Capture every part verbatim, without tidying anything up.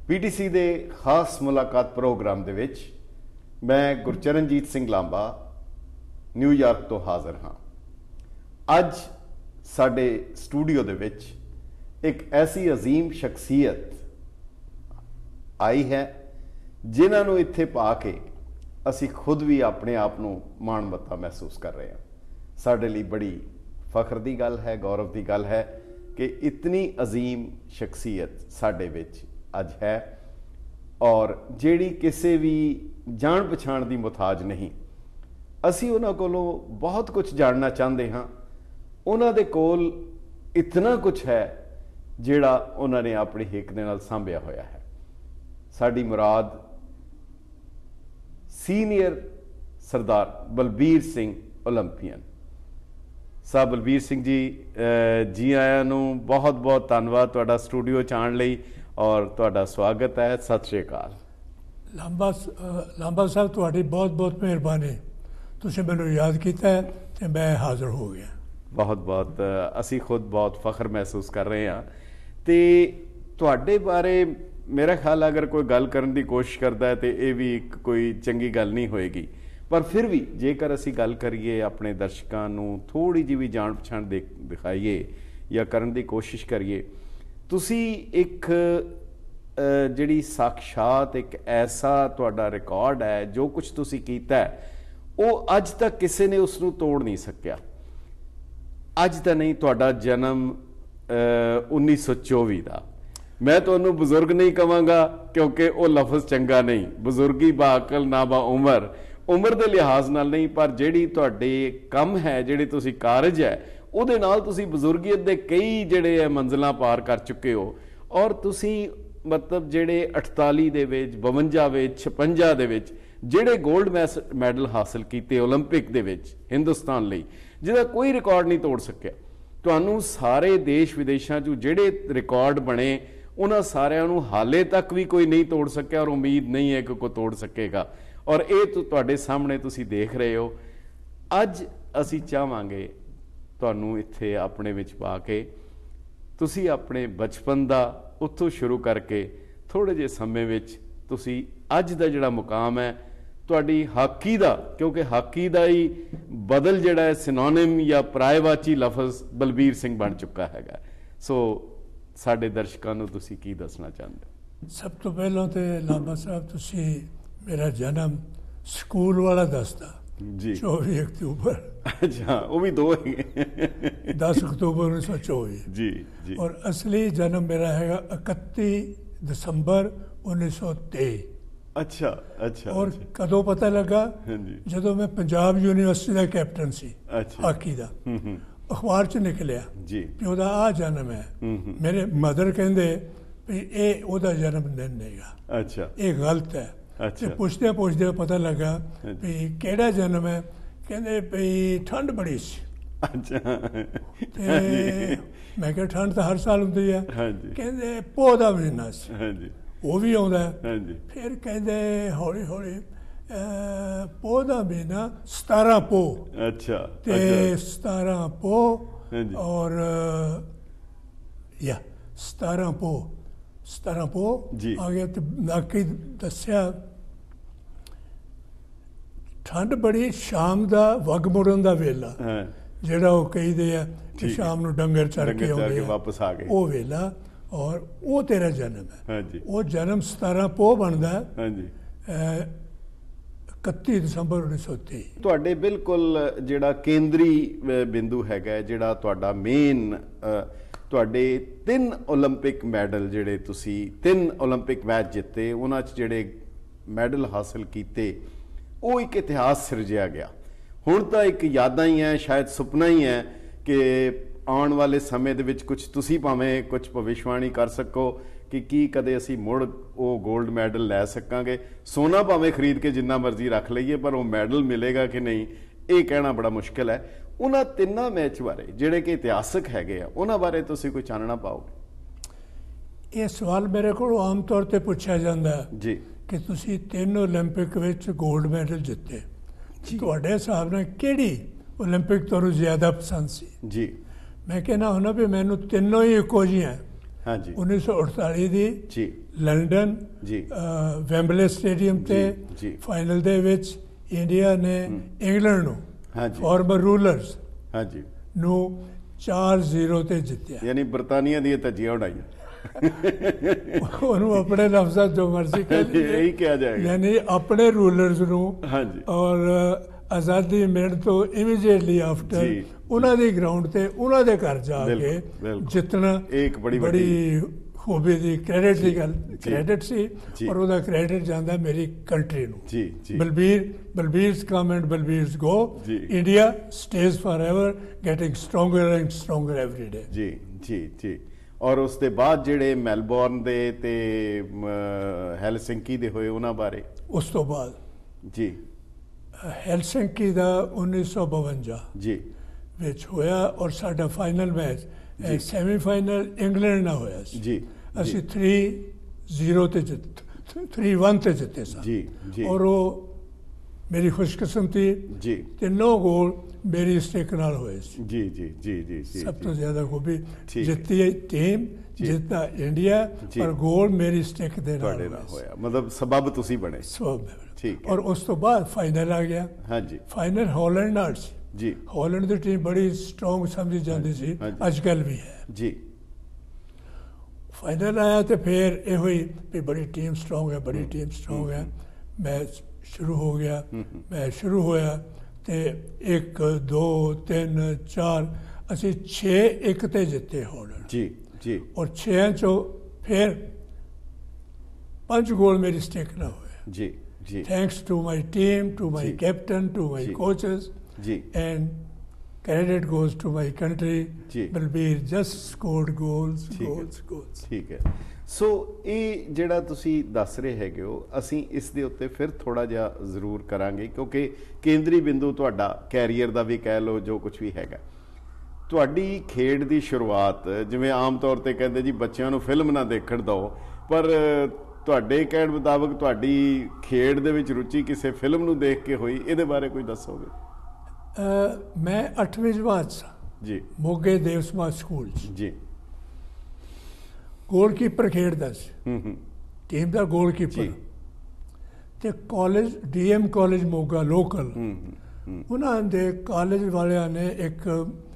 PTC ਦੇ ਖਾਸ ਮੁਲਾਕਾਤ ਪ੍ਰੋਗਰਾਮ ਦੇ ਵਿੱਚ ਮੈਂ ਗੁਰਚਰਨਜੀਤ ਸਿੰਘ ਲਾਂਬਾ ਨਿਊਯਾਰਕ ਤੋਂ ਹਾਜ਼ਰ ਹਾਂ। ਅੱਜ ਸਾਡੇ ਸਟੂਡੀਓ ਦੇ ਵਿੱਚ ਇੱਕ ਐਸੀ ਅਜ਼ੀਮ ਸ਼ਖਸੀਅਤ ਆਈ ਹੈ ਜਿਨ੍ਹਾਂ ਨੂੰ ਇੱਥੇ ਪਾ ਕੇ ਅਸੀਂ ਖੁਦ ਵੀ ਆਪਣੇ ਆਪ ਨੂੰ ਮਾਣਮੱਤਾ ਮਹਿਸੂਸ ਕਰ ਰਹੇ ਹਾਂ। ਸਾਡੇ ਲਈ ਬੜੀ ਫਖਰ ਦੀ ਗੱਲ ਹੈ, ਗੌਰਵ ਦੀ ਗੱਲ ਹੈ ਕਿ ਇਤਨੀ ਅਜ਼ੀਮ ਸ਼ਖਸੀਅਤ ਸਾਡੇ ਵਿੱਚ ਅੱਜ ਹੈ ਔਰ ਜਿਹੜੀ ਕਿਸੇ ਵੀ ਜਾਣ ਪਛਾਣ ਦੀ ਮੁਹਤਾਜ ਨਹੀਂ। ਅਸੀਂ ਉਹਨਾਂ ਕੋਲੋਂ ਬਹੁਤ ਕੁਝ ਜਾਣਨਾ ਚਾਹੁੰਦੇ ਹਾਂ। ਉਹਨਾਂ ਦੇ ਕੋਲ ਇਤਨਾ ਕੁਝ ਹੈ ਜਿਹੜਾ ਉਹਨਾਂ ਨੇ ਆਪਣੀ ਹਿੱਕ ਦੇ ਨਾਲ ਸਾਂਭਿਆ ਹੋਇਆ ਹੈ। ਸਾਡੀ ਮੁਰਾਦ ਸੀਨੀਅਰ ਸਰਦਾਰ ਬਲਬੀਰ ਸਿੰਘ ਓਲੰਪੀਅਨ ਸਾਹਿਬ। ਬਲਬੀਰ ਸਿੰਘ ਜੀ, ਜੀ ਆਇਆਂ ਨੂੰ। ਬਹੁਤ ਬਹੁਤ ਧੰਨਵਾਦ ਤੁਹਾਡਾ ਸਟੂਡੀਓ 'ਚ ਆਉਣ ਲਈ ਔਰ ਤੁਹਾਡਾ ਸਵਾਗਤ ਹੈ। ਸਤਿ ਸ਼੍ਰੀ ਅਕਾਲ। ਲਾਂਬਾ ਲਾਂਬਾ ਸਾਹਿਬ, ਤੁਹਾਡੀ ਬਹੁਤ ਬਹੁਤ ਮਿਹਰਬਾਨੀ। ਤੁਸੀਂ ਮੈਨੂੰ ਯਾਦ ਕੀਤਾ ਤੇ ਮੈਂ ਹਾਜ਼ਰ ਹੋ ਗਿਆ। ਬਹੁਤ ਬਹੁਤ ਅਸੀਂ ਖੁਦ ਬਹੁਤ ਫਖਰ ਮਹਿਸੂਸ ਕਰ ਰਹੇ ਹਾਂ। ਤੇ ਤੁਹਾਡੇ ਬਾਰੇ ਮੇਰਾ ਖਿਆਲ ਅਗਰ ਕੋਈ ਗੱਲ ਕਰਨ ਦੀ ਕੋਸ਼ਿਸ਼ ਕਰਦਾ ਹੈ ਤੇ ਇਹ ਵੀ ਇੱਕ ਕੋਈ ਚੰਗੀ ਗੱਲ ਨਹੀਂ ਹੋਏਗੀ, ਪਰ ਫਿਰ ਵੀ ਜੇਕਰ ਅਸੀਂ ਗੱਲ ਕਰੀਏ, ਆਪਣੇ ਦਰਸ਼ਕਾਂ ਨੂੰ ਥੋੜ੍ਹੀ ਜਿਹੀ ਵੀ ਜਾਣ ਪਛਾਣ ਦੇ ਦਿਖਾਈਏ ਜਾਂ ਕਰਨ ਦੀ ਕੋਸ਼ਿਸ਼ ਕਰੀਏ, ਤੁਸੀਂ ਇੱਕ ਜਿਹੜੀ ਸਾਖਸ਼ਾਤ ਇੱਕ ਐਸਾ ਤੁਹਾਡਾ ਰਿਕਾਰਡ ਹੈ, ਜੋ ਕੁਝ ਤੁਸੀਂ ਕੀਤਾ ਹੈ ਉਹ ਅੱਜ ਤੱਕ ਕਿਸੇ ਨੇ ਉਸ ਨੂੰ ਤੋੜ ਨਹੀਂ ਸਕਿਆ। ਅੱਜ ਤਾਂ ਨਹੀਂ, ਤੁਹਾਡਾ ਜਨਮ ਉੱਨੀ ਸੌ ਚੌਵੀ ਦਾ। ਮੈਂ ਤੁਹਾਨੂੰ ਬਜ਼ੁਰਗ ਨਹੀਂ ਕਹਾਂਗਾ ਕਿਉਂਕਿ ਉਹ ਲਫ਼ਜ਼ ਚੰਗਾ ਨਹੀਂ। ਬਜ਼ੁਰਗੀ ਬਾ ਅਕਲ ਨਾ ਬਾ ਉਮਰ, ਉਮਰ ਦੇ ਲਿਹਾਜ਼ ਨਾਲ ਨਹੀਂ, ਪਰ ਜਿਹੜੀ ਤੁਹਾਡੇ ਕੰਮ ਹੈ, ਜਿਹੜੇ ਤੁਸੀਂ ਕਾਰਜ ਹੈ, ਉਹਦੇ ਨਾਲ ਤੁਸੀਂ ਬਜ਼ੁਰਗੀਅਤ ਦੇ ਕਈ ਜਿਹੜੇ ਹੈ ਮੰਜ਼ਿਲਾਂ ਪਾਰ ਕਰ ਚੁੱਕੇ ਹੋ। ਔਰ ਤੁਸੀਂ ਮਤਲਬ ਜਿਹੜੇ ਅਠਤਾਲੀ ਦੇ ਵਿੱਚ, ਬਵੰਜਾ ਵਿੱਚ, ਛਪੰਜਾ ਦੇ ਵਿੱਚ ਜਿਹੜੇ ਗੋਲਡ ਮੈਸ ਮੈਡਲ ਹਾਸਲ ਕੀਤੇ ਓਲੰਪਿਕ ਦੇ ਵਿੱਚ ਹਿੰਦੁਸਤਾਨ ਲਈ, ਜਿਹਦਾ ਕੋਈ ਰਿਕਾਰਡ ਨਹੀਂ ਤੋੜ ਸਕਿਆ। ਤੁਹਾਨੂੰ ਸਾਰੇ ਦੇਸ਼ ਵਿਦੇਸ਼ਾਂ 'ਚ ਜਿਹੜੇ ਰਿਕਾਰਡ ਬਣੇ ਉਹਨਾਂ ਸਾਰਿਆਂ ਨੂੰ ਹਾਲੇ ਤੱਕ ਵੀ ਕੋਈ ਨਹੀਂ ਤੋੜ ਸਕਿਆ ਔਰ ਉਮੀਦ ਨਹੀਂ ਹੈ ਕਿ ਕੋਈ ਤੋੜ ਸਕੇਗਾ। ਔਰ ਇਹ ਤੁਹਾਡੇ ਸਾਹਮਣੇ ਤੁਸੀਂ ਦੇਖ ਰਹੇ ਹੋ। ਅੱਜ ਅਸੀਂ ਚਾਹਾਂਗੇ ਤੁਹਾਨੂੰ ਇੱਥੇ ਆਪਣੇ ਵਿੱਚ ਪਾ ਕੇ ਤੁਸੀਂ ਆਪਣੇ ਬਚਪਨ ਦਾ ਉੱਥੋਂ ਸ਼ੁਰੂ ਕਰਕੇ ਥੋੜ੍ਹੇ ਜਿਹੇ ਸਮੇਂ ਵਿੱਚ ਤੁਸੀਂ ਅੱਜ ਦਾ ਜਿਹੜਾ ਮੁਕਾਮ ਹੈ ਤੁਹਾਡੀ ਹਾਕੀ ਦਾ, ਕਿਉਂਕਿ ਹਾਕੀ ਦਾ ਹੀ ਬਦਲ ਜਿਹੜਾ ਹੈ ਸਿਨੋਨਿਮ ਜਾਂ ਪਰਾਏਵਾਚੀ ਲਫ਼ਜ਼ ਬਲਬੀਰ ਸਿੰਘ ਬਣ ਚੁੱਕਾ ਹੈਗਾ। ਸੋ ਸਾਡੇ ਦਰਸ਼ਕਾਂ ਨੂੰ ਤੁਸੀਂ ਕੀ ਦੱਸਣਾ ਚਾਹੁੰਦੇ ਹੋ? ਸਭ ਤੋਂ ਪਹਿਲਾਂ ਤੇ ਲਾਂਬਾ ਸਾਹਿਬ, ਤੁਸੀਂ ਮੇਰਾ ਜਨਮ ਸਕੂਲ ਵਾਲਾ ਦੱਸਦਾ ਜੀ, ਚੌਵੀ ਅਕਤੂਬਰ। ਅੱਛਾ, ਉਹ ਵੀ ਦੋ ਹੈਗੇ। ਦਸ ਅਕਤੂਬਰ ਉੱਨੀ ਸੌ ਚੌਵੀ ਜੀ ਜੀ। ਔਰ ਅਸਲੀ ਜਨਮ ਮੇਰਾ ਹੈਗਾ ਇਕੱਤੀ ਦਸੰਬਰ ਉੱਨੀ ਸੌ ਤੇਈ। ਅੱਛਾ ਅੱਛਾ। ਔਰ ਕਦੋਂ ਪਤਾ ਲੱਗਾ? ਜਦੋਂ ਮੈਂ ਪੰਜਾਬ ਯੂਨੀਵਰਸਿਟੀ ਦਾ ਕੈਪਟਨ ਸੀ ਹਾਕੀ ਦਾ। ਅਖਬਾਰ 'ਚ ਨਿਕਲਿਆ ਜੀ ਵੀ ਉਹਦਾ ਆਹ ਜਨਮ ਹੈ। ਮੇਰੇ ਮਦਰ ਕਹਿੰਦੇ ਵੀ ਇਹ ਉਹਦਾ ਜਨਮ ਦਿਨ ਨਹੀਂਗਾ, ਅੱਛਾ ਇਹ ਗਲਤ ਹੈ। ਤੇ ਪੁੱਛਦੇ ਪੁੱਛਦੇ ਪਤਾ ਲੱਗਾ ਵੀ ਕਿਹੜਾ ਜਨਮ ਹੈ। ਕਹਿੰਦੇ ਵੀ ਠੰਡ ਬੜੀ ਸੀ। ਅੱਛਾ। ਤੇ ਮੈਂ ਕਿਹਾ ਠੰਡ ਤਾਂ ਹਰ ਸਾਲ ਹੁੰਦੀ ਹੈ। ਕਹਿੰਦੇ ਪੋਹ ਦਾ ਮਹੀਨਾ ਸੀ, ਉਹ ਵੀ ਆਉਂਦਾ। ਫਿਰ ਕਹਿੰਦੇ ਹੌਲੀ ਹੌਲੀ ਪੋਹ ਦਾ ਮਹੀਨਾ ਸਤਾਰਾਂ ਪੋਹ। ਅੱਛਾ। ਤੇ ਸਤਾਰਾਂ ਪੋਹ ਔਰ ਯਾ ਸਤਾਰਾਂ ਪੋਹ ਸਤਾਰਾਂ ਪੋਹ ਆ ਗਿਆ। ਤੇ ਬਾਕੀ ਦੱਸਿਆ ਠੰਡ ਬੜੀ, ਸ਼ਾਮ ਦਾ ਵਗ ਮੁੜਨ ਦਾ ਵੇਲਾ ਜਿਹੜਾ ਉਹ ਕਹਿੰਦੇ ਆ ਕਿ ਸ਼ਾਮ ਨੂੰ ਡੰਗਰ ਚਰ ਕੇ ਆਉਂਦੇ ਵਾਪਸ ਆ ਗਏ, ਉਹ ਵੇਲਾ। ਔਰ ਉਹ ਤੇਰਾ ਜਨਮ ਹੈ। ਉਹ ਜਨਮ ਸਤਾਰਾਂ ਪੋਹ ਬਣਦਾ ਇਕੱਤੀ ਦਸੰਬਰ ਉੱਨੀ ਸੌ ਤੇਈ। ਤੁਹਾਡੇ ਬਿਲਕੁਲ ਜਿਹੜਾ ਕੇਂਦਰੀ ਬਿੰਦੂ ਹੈਗਾ, ਜਿਹੜਾ ਤੁਹਾਡਾ ਮੇਨ, ਤੁਹਾਡੇ ਤਿੰਨ ਓਲੰਪਿਕ ਮੈਡਲ ਜਿਹੜੇ ਤੁਸੀਂ ਤਿੰਨ ਓਲੰਪਿਕ ਮੈਚ ਜਿੱਤੇ, ਉਹਨਾਂ 'ਚ ਜਿਹੜੇ ਮੈਡਲ ਹਾਸਲ ਕੀਤੇ, ਉਹ ਇੱਕ ਇਤਿਹਾਸ ਸਿਰਜਿਆ ਗਿਆ। ਹੁਣ ਤਾਂ ਇੱਕ ਯਾਦਾਂ ਹੀ ਹੈ, ਸ਼ਾਇਦ ਸੁਪਨਾ ਹੀ ਹੈ ਕਿ ਆਉਣ ਵਾਲੇ ਸਮੇਂ ਦੇ ਵਿੱਚ ਕੁਝ ਤੁਸੀਂ ਭਾਵੇਂ ਕੁਝ ਭਵਿੱਖਬਾਣੀ ਕਰ ਸਕੋ ਕਿ ਕੀ ਕਦੇ ਅਸੀਂ ਮੁੜ ਉਹ ਗੋਲਡ ਮੈਡਲ ਲੈ ਸਕਾਂਗੇ। ਸੋਨਾ ਭਾਵੇਂ ਖਰੀਦ ਕੇ ਜਿੰਨਾ ਮਰਜ਼ੀ ਰੱਖ ਲਈਏ, ਪਰ ਉਹ ਮੈਡਲ ਮਿਲੇਗਾ ਕਿ ਨਹੀਂ, ਇਹ ਕਹਿਣਾ ਬੜਾ ਮੁਸ਼ਕਿਲ ਹੈ। ਉਹਨਾਂ ਤਿੰਨਾਂ ਮੈਚ ਬਾਰੇ ਜਿਹੜੇ ਕਿ ਇਤਿਹਾਸਕ ਹੈਗੇ ਆ, ਉਹਨਾਂ ਬਾਰੇ ਤੁਸੀਂ ਕੋਈ ਚਾਨਣਾ ਪਾਓਗੇ? ਇਹ ਸਵਾਲ ਮੇਰੇ ਕੋਲ ਆਮ ਤੌਰ ਤੇ ਪੁੱਛਿਆ ਜਾਂਦਾ ਜੀ ਕਿ ਤੁਸੀਂ ਤਿੰਨ ਓਲੰਪਿਕ ਵਿੱਚ ਗੋਲਡ ਮੈਡਲ ਜਿੱਤੇ, ਤੁਹਾਡੇ ਹਿਸਾਬ ਨਾਲ ਕਿਹੜੀ ਓਲੰਪਿਕ ਤੁਹਾਨੂੰ ਜ਼ਿਆਦਾ ਪਸੰਦ ਸੀ? ਜੀ ਮੈਂ ਕਹਿਣਾ ਹੁੰਦਾ ਵੀ ਮੈਨੂੰ ਤਿੰਨੋਂ ਹੀ ਇੱਕੋ ਜਿਹੀਆਂ, ਹਾਂਜੀ ਉੱਨੀ ਸੌ ਅਠਤਾਲੀ ਦੀ ਜੀ ਲੰਡਨ ਜੀ ਵੈਂਬਲੇ ਸਟੇਡੀਅਮ ਤੇ ਜੀ ਫਾਈਨਲ ਦੇ ਵਿੱਚ ਇੰਡੀਆ ਨੇ ਇੰਗਲੈਂਡ ਨੂੰ ਹਾਂਜੀ ਫਾਰਮਰ ਰੂਲਰਸ ਹਾਂਜੀ ਨੂੰ ਚਾਰ ਜ਼ੀਰੋ ਤੇ ਜਿੱਤਿਆ। ਯਾਨੀ ਬਰਤਾਨੀਆ ਦੀਆਂ ਧੱਜੀਆਂ ਉਡਾਈਆਂ। ਉਹਨੂੰ ਆਪਣੇ ਲਫ਼ਜ਼ਾਂ ਜੋ ਮਰਜ਼ੀ ਕਹਿ ਲਈਏ, ਇਹੀ ਕਿਹਾ ਜਾਏਗਾ। ਯਾਨੀ ਆਪਣੇ ਰੂਲਰਸ ਨੂੰ ਹਾਂਜੀ ਔਰ ਆਜ਼ਾਦੀ ਮਿਲਣ ਤੋਂ ਇਮੀਡੀਏਟਲੀ ਆਫਟਰ ਉਹਨਾਂ ਦੀ ਗਰਾਊਂਡ ਤੇ ਉਹਨਾਂ ਦੇ ਘਰ ਜਾ ਕੇ ਜਿੱਤਣਾ ਇੱਕ ਬੜੀ ਬੜੀ ਖੂਬੀ ਦੀ ਕ੍ਰੈਡਿਟ ਦੀ ਗੱਲ ਕ੍ਰੈਡਿਟ ਸੀ ਔਰ ਉਹਦਾ ਕ੍ਰੈਡਿਟ ਜਾਂਦਾ ਮੇਰੀ ਕੰਟਰੀ ਨੂੰ। ਜੀ ਜੀ Balbir Balbirs come and Balbirs go, India stays forever getting stronger and stronger every day. ਜੀ ਜੀ ਜੀ ਔਰ ਉਸ ਦੇ ਬਾਅਦ ਜਿਹੜੇ ਮੈਲਬੌਰਨ ਦੇ ਤੇ ਹੈਲਸਿੰਕੀ ਦੇ ਹੋਏ ਉਹਨਾਂ ਬਾਰੇ? ਉਸ ਤੋਂ ਬਾਅਦ ਜੀ ਹੈਲਸਿੰਕੀ ਦਾ ਉੱਨੀ ਸੌ ਬਵੰਜਾ ਜੀ ਵਿੱਚ ਹੋਇਆ ਔਰ ਸਾਡਾ ਫਾਈਨਲ ਮੈਚ ਸੈਮੀਫਾਈਨਲ ਇੰਗਲੈਂਡ ਨਾਲ ਹੋਇਆ ਸੀ ਜੀ। ਅਸੀਂ ਥ੍ਰੀ ਜ਼ੀਰੋ ਤੇ ਜਿੱਤ ਥ੍ਰੀ ਵਨ ਤੇ ਜਿੱਤੇ ਸਾਂ ਜੀ ਜੀ ਔਰ ਉਹ ਮੇਰੀ ਖੁਸ਼ਕਿਸਮਤੀ ਜੀ ਤਿੰਨੋਂ ਗੋਲ ਮੇਰੀ ਸਟਿਕ ਨਾਲ ਹੋਏ ਸੀ। ਜੀ ਜੀ ਜੀ ਜੀ ਸਭ ਤੋਂ ਜ਼ਿਆਦਾ ਖੂਬੀ ਜਿੱਤੀ ਟੀਮ ਜਿੱਤਾ ਇੰਡੀਆ ਪਰ ਗੋਲ ਮੇਰੀ ਸਟਿਕ ਦੇ ਨਾਲ ਹੋਇਆ, ਮਤਲਬ ਸਬਬ ਤੁਸੀਂ ਬਣੇ। ਸਬਬ ਠੀਕ। ਔਰ ਉਸ ਤੋਂ ਬਾਅਦ ਫਾਈਨਲ ਆ ਗਿਆ। ਹਾਂਜੀ ਫਾਈਨਲ ਹਾਲੈਂਡ ਨਾਲ ਸੀ ਜੀ। ਹਾਲੈਂਡ ਦੀ ਟੀਮ ਬੜੀ ਸਟਰੋਂਗ ਸਮਝੀ ਜਾਂਦੀ ਸੀ, ਅੱਜ ਕੱਲ੍ਹ ਵੀ ਹੈ ਜੀ। ਫਾਈਨਲ ਆਇਆ ਤੇ ਫਿਰ ਇਹੋ ਹੀ ਵੀ ਬੜੀ ਟੀਮ ਸਟਰੋਂਗ ਹੈ, ਬੜੀ ਟੀਮ ਸਟਰੋਂਗ ਹੈ। ਮੈਚ ਸ਼ੁਰੂ ਹੋ ਗਿਆ, ਮੈਚ ਸ਼ੁਰੂ ਹੋਇਆ ਤੇ ਇੱਕ ਦੋ ਤਿੰਨ ਚਾਰ ਅਸੀਂ ਛੇ ਇੱਕ ਤੇ ਜਿੱਤੇ ਹਾਲੈਂਡ ਜੀ ਜੀ ਔਰ ਛੇਆਂ ਚੋਂ ਫਿਰ ਪੰਜ ਗੋਲ ਮੇਰੀ ਸਟਿਕ ਨਾਲ ਹੋਏ ਜੀ ਜੀ। Thanks to my team, to my captain, to my coaches ਜੀ and credit goes to my country. ਜੀ Balbir just scored goals goals goals। ਠੀਕ ਹੈ। ਸੋ ਇਹ ਜਿਹੜਾ ਤੁਸੀਂ ਦੱਸ ਰਹੇ ਹੈਗੇ ਹੋ, ਅਸੀਂ ਇਸ ਦੇ ਉੱਤੇ ਫਿਰ ਥੋੜਾ ਜਿਹਾ ਜ਼ਰੂਰ ਕਰਾਂਗੇ ਕਿਉਂਕਿ ਕੇਂਦਰੀ ਬਿੰਦੂ ਤੁਹਾਡਾ ਕੈਰੀਅਰ ਦਾ ਵੀ ਕਹਿ ਲਓ, ਜੋ ਕੁਝ ਵੀ ਹੈਗਾ। ਤੁਹਾਡੀ ਖੇਡ ਦੀ ਸ਼ੁਰੂਆਤ, ਜਿਵੇਂ ਆਮ ਤੌਰ ਤੇ ਕਹਿੰਦੇ ਜੀ ਬੱਚਿਆਂ ਨੂੰ ਫਿਲਮ ਨਾ ਦੇਖਣ ਦਿਓ, ਪਰ ਤੁਹਾਡੇ ਕਹਿਣ ਮੁਤਾਬਕ ਤੁਹਾਡੀ ਖੇਡ ਦੇ ਵਿੱਚ ਰੁਚੀ ਕਿਸੇ ਫਿਲਮ ਨੂੰ ਦੇਖ ਕੇ ਹੋਈ, ਇਹਦੇ ਬਾਰੇ ਕੋਈ ਦੱਸੋਗੇ? ਮੈਂ ਅੱਠਵੀਂ ਜਮਾਤ ਸਾਂ ਜੀ, ਮੋਗੇ ਦੇਵ ਸਮਾਜ ਸਕੂਲ 'ਚ ਜੀ। ਗੋਲਕੀਪਰ ਖੇਡਦਾ ਸੀ, ਹੂੰ ਹੂੰ ਟੀਮ ਦਾ ਗੋਲਕੀਪਰ। ਤੇ college DM college Moga local, ਉਹਨਾਂ ਦੇ ਕਾਲਜ ਵਾਲਿਆਂ ਨੇ ਇੱਕ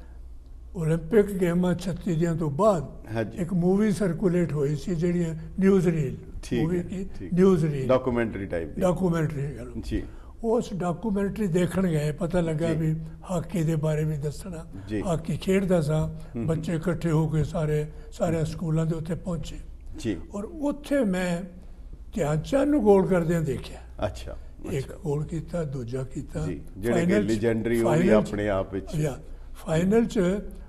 ਓਲੰਪਿਕ ਗੇਮਾਂ ਛੱਤੀ ਦੀਆਂ ਤੋਂ ਬਾਅਦ ਇੱਕ ਮੂਵੀ ਸਰਕੂਲੇਟ ਹੋਈ ਸੀ, ਜਿਹੜੀਆਂ ਨਿਊਜ਼ ਰੀਲ ਮੂਵੀ ਕੀ ਨਿਊਜ਼ ਰੀਲ ਡਾਕੂਮੈਂਟਰੀ ਟਾਈਪ ਦੀ ਡਾਕੂਮੈਂਟਰੀ ਜੀ। ਉਸ ਡਾਕੂਮੈਂਟਰੀ ਦੇਖਣ ਗਏ, ਪਤਾ ਲੱਗਾ ਵੀ ਹਾਕੀ ਦੇ ਬਾਰੇ ਵੀ ਦੱਸਣਾ। ਹਾਕੀ ਖੇਡਦਾ ਸਾਂ, ਬੱਚੇ ਇਕੱਠੇ ਹੋ ਕੇ ਸਾਰੇ ਸਾਰੇ ਸਕੂਲਾਂ ਦੇ ਉੱਤੇ ਪਹੁੰਚੇ ਜੀ ਔਰ ਉੱਥੇ ਮੈਂ ਧਿਆਨ ਚੰਦ ਨੂੰ ਗੋਲ ਕਰਦਿਆਂ ਦੇਖਿਆ। ਅੱਛਾ। ਇੱਕ ਗੋਲ ਕੀਤਾ, ਦੂਜਾ ਕੀਤਾ, ਜਿਹੜੇ ਕਿ ਲੈਜੈਂਡਰੀ ਉਹ ਵੀ ਆਪਣੇ ਆਪ ਵਿੱਚ। ਫਾਈਨਲ 'ਚ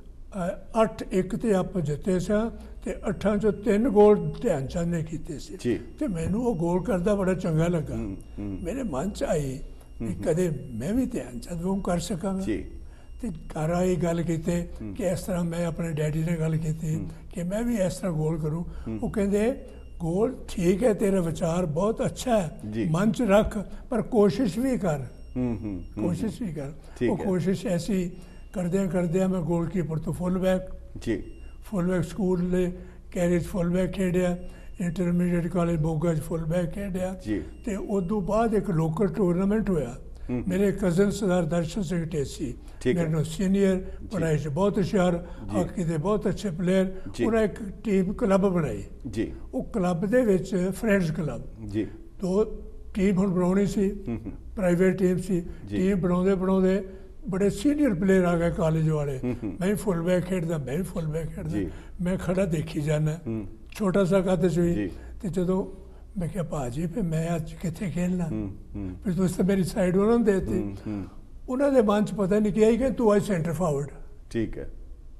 ਅੱਠ ਇੱਕ ਤੇ ਆਪਾਂ ਜਿੱਤੇ ਸਾਂ ਤੇ ਅੱਠਾਂ 'ਚੋਂ ਤਿੰਨ ਗੋਲ ਧਿਆਨ ਚੰਦ ਨੇ ਕੀਤੇ ਸੀ ਤੇ ਮੈਨੂੰ ਉਹ ਗੋਲ ਕਰਦਾ ਬੜਾ ਚੰਗਾ ਲੱਗਾ। ਮੇਰੇ ਮਨ 'ਚ ਆਈ ਕਿ ਕਦੇ ਮੈਂ ਵੀ ਧਿਆਨ ਚੰਦ ਵਾਂਗ ਕਰ ਸਕਾਂਗਾ। ਤੇ ਘਰ ਆਈ ਗੱਲ ਕੀਤੀ ਕਿ ਇਸ ਤਰ੍ਹਾਂ ਮੈਂ ਆਪਣੇ ਡੈਡੀ ਨਾਲ ਗੱਲ ਕੀਤੀ ਕਿ ਮੈਂ ਵੀ ਇਸ ਤਰ੍ਹਾਂ ਗੋਲ ਕਰੂੰ। ਉਹ ਕਹਿੰਦੇ ਗੋਲ ਠੀਕ ਹੈ, ਤੇਰਾ ਵਿਚਾਰ ਬਹੁਤ ਅੱਛਾ ਹੈ, ਮਨ 'ਚ ਰੱਖ, ਪਰ ਕੋਸ਼ਿਸ਼ ਵੀ ਕਰ, ਕੋਸ਼ਿਸ਼ ਵੀ ਕਰ। ਉਹ ਕੋਸ਼ਿਸ਼ ਐਸੀ ਕਰਦਿਆਂ ਕਰਦਿਆਂ ਮੈਂ ਗੋਲਕੀਪਰ ਤੋਂ ਫੁੱਲ ਬੈਕ ਜੀ ਫੁੱਲ ਬੈਕ ਸਕੂਲ ਦੇ ਕੈਰੀਜ ਫੁੱਲ ਬੈਕ ਖੇਡਿਆ, ਇੰਟਰਮੀਡੀਏਟ ਕਾਲਜ ਮੋਗਾ 'ਚ ਫੁੱਲ ਬੈਕ ਖੇਡਿਆ ਤੇ ਉਦੋਂ ਬਾਅਦ ਇੱਕ ਲੋਕਲ ਟੂਰਨਾਮੈਂਟ ਹੋਇਆ। ਮੇਰੇ ਕਜ਼ਨ ਸਰਦਾਰ ਦਰਸ਼ਨ ਸਿੰਘ ਢੇਸੀ ਮੇਰੇ ਨਾਲ ਸੀਨੀਅਰ, ਪੜ੍ਹਾਈ 'ਚ ਬਹੁਤ ਹੁਸ਼ਿਆਰ, ਹਾਕੀ ਦੇ ਬਹੁਤ ਅੱਛੇ ਪਲੇਅਰ, ਉਹਨਾਂ ਇੱਕ ਟੀਮ ਕਲੱਬ ਬਣਾਈ ਜੀ। ਉਹ ਕਲੱਬ ਦੇ ਵਿੱਚ ਫਰੈਂਡਸ ਕਲੱਬ ਜੀ, ਦੋ ਟੀਮ ਹੁਣ ਬਣਾਉਣੀ ਸੀ, ਪ੍ਰਾਈਵੇਟ ਟੀਮ ਸੀ। ਟੀਮ ਬਣਾਉਂਦੇ ਬਣਾਉਂਦੇ ਬੜੇ ਸੀਨੀਅਰ ਪਲੇਅਰ ਆ ਗਏ ਕਾਲਜ ਵਾਲੇ। ਮੈਂ ਵੀ ਫੁੱਲ ਬੈਕ ਖੇਡਦਾ, ਮੈਂ ਵੀ ਫੁੱਲ ਬੈਕ ਖੇਡਦਾ, ਮੈਂ ਖੜਾ ਦੇਖੀ ਜਾਣਾ, ਛੋਟਾ ਸਾ ਕੱਦ 'ਚ ਵੀ। ਤੇ ਜਦੋਂ ਮੈਂ ਕਿਹਾ ਭਾਜੀ ਫਿਰ ਮੈਂ ਅੱਜ ਕਿੱਥੇ ਖੇਡਣਾ, ਫਿਰ ਤੁਸੀਂ ਤਾਂ ਮੇਰੀ ਸਾਈਡ ਉਹਨਾਂ ਨੂੰ ਦੇ ਦਿੱਤੀ। ਉਹਨਾਂ ਦੇ ਮਨ 'ਚ ਪਤਾ ਨਹੀਂ ਕੀ ਆਈ ਕਿ ਤੂੰ ਅੱਜ ਸੈਂਟਰ ਫਾਰਵਰਡ। ਠੀਕ ਹੈ।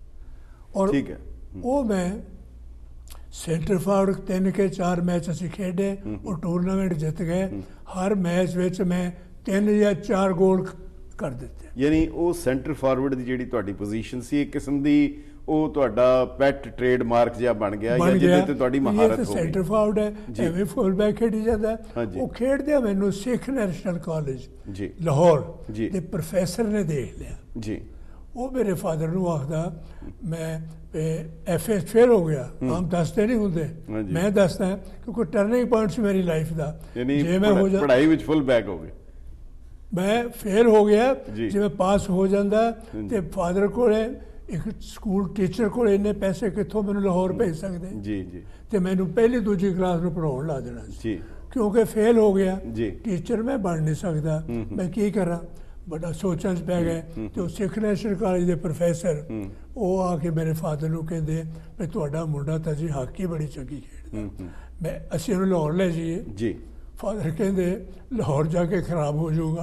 ਔਰ ਉਹ ਮੈਂ ਸੈਂਟਰ ਫਾਰਵਰਡ ਤਿੰਨ ਕੇ ਚਾਰ ਮੈਚ ਅਸੀਂ ਖੇਡੇ, ਉਹ ਟੂਰਨਾਮੈਂਟ ਜਿੱਤ ਗਏ। ਹਰ ਮੈਚ ਵਿੱਚ ਮੈਂ ਤਿੰਨ ਜਾਂ ਚਾਰ ਗੋਲ ਕਰ ਦਿੱਤੇ। ਯਾਨੀ ਉਹ ਸੈਂਟਰ ਫਾਰਵਰਡ ਦੀ ਜਿਹੜੀ ਤੁਹਾਡੀ ਪੋਜੀਸ਼ਨ ਸੀ, ਇੱਕ ਕਿਸਮ ਦੀ ਉਹ ਤੁਹਾਡਾ ਪੈਟ ਟ੍ਰੇਡ ਮਾਰਕ ਜਿਹਾ ਬਣ ਗਿਆ, ਜਾਂ ਜਿਹਦੇ ਤੇ ਤੁਹਾਡੀ ਮਹਾਰਤ ਹੋ ਗਈ। ਸੈਂਟਰ ਫਾਰਵਰਡ ਹੈ, ਐਵੇਂ ਫੁੱਲ ਬੈਕ ਖੇਡੀ ਜਾਂਦਾ। ਉਹ ਖੇਡਦਿਆਂ ਮੈਨੂੰ ਸਿੱਖ ਨੈਸ਼ਨਲ ਕਾਲਜ ਲਾਹੌਰ ਦੇ ਪ੍ਰੋਫੈਸਰ ਨੇ ਦੇਖ ਲਿਆ ਜੀ। ਉਹ ਮੇਰੇ ਫਾਦਰ ਨੂੰ ਆਖਦਾ ਮੈਂ ਐਫ ਏ ਫੇਲ ਹੋ ਗਿਆ। ਆਮ ਦੱਸਦੇ ਨਹੀਂ ਹੁੰਦੇ, ਮੈਂ ਦੱਸਦਾ ਕਿਉਂਕਿ ਟਰਨਿੰਗ ਪੁਆਇੰਟ ਸੀ ਮੇਰੀ ਲਾਈਫ ਦਾ। ਜੇ ਮੈਂ ਹੋ ਜਾ ਪੜ੍ਹਾਈ ਵਿੱਚ ਫੁੱਲ ਬੈਕ ਹੋ ਗਏ, ਮੈਂ ਫੇਲ ਹੋ ਗਿਆ, ਜਿਵੇਂ ਪਾਸ ਹੋ ਜਾਂਦਾ ਤੇ ਫਾਦਰ ਕੋਲੇ ਇੱਕ ਸਕੂਲ ਟੀਚਰ ਕੋਲ ਇੰਨੇ ਪੈਸੇ ਕਿੱਥੋਂ ਮੈਨੂੰ ਲਾਹੌਰ ਭੇਜ ਸਕਦੇ ਜੀ ਜੀ ਤੇ ਮੈਨੂੰ ਪਹਿਲੀ ਦੂਜੀ ਕਲਾਸ ਨੂੰ ਪੜ੍ਹਾਉਣ ਲਾ ਦੇਣਾ ਜੀ, ਕਿਉਂਕਿ ਫੇਲ ਹੋ ਗਿਆ। ਟੀਚਰ ਮੈਂ ਬਣ ਨਹੀਂ ਸਕਦਾ, ਮੈਂ ਕੀ ਕਰਾਂ, ਬੜਾ ਸੋਚਾਂ 'ਚ ਪੈ ਗਏ। ਤੇ ਉਹ ਸਿੱਖ ਨੈਸ਼ਨਲ ਕਾਲਜ ਦੇ ਪ੍ਰੋਫੈਸਰ ਉਹ ਆ ਕੇ ਮੇਰੇ ਫਾਦਰ ਨੂੰ ਕਹਿੰਦੇ ਵੀ ਤੁਹਾਡਾ ਮੁੰਡਾ ਤਾਂ ਜੀ ਹਾਕੀ ਬੜੀ ਚੰਗੀ ਖੇਡਦਾ, ਮੈਂ ਅਸੀਂ ਉਹਨੂੰ ਲਾਹੌਰ ਲੈ ਜਾਈਏ ਜੀ। ਫਾਦਰ ਕਹਿੰਦੇ ਲਾਹੌਰ ਜਾ ਕੇ ਖਰਾਬ ਹੋ ਜਾਊਗਾ।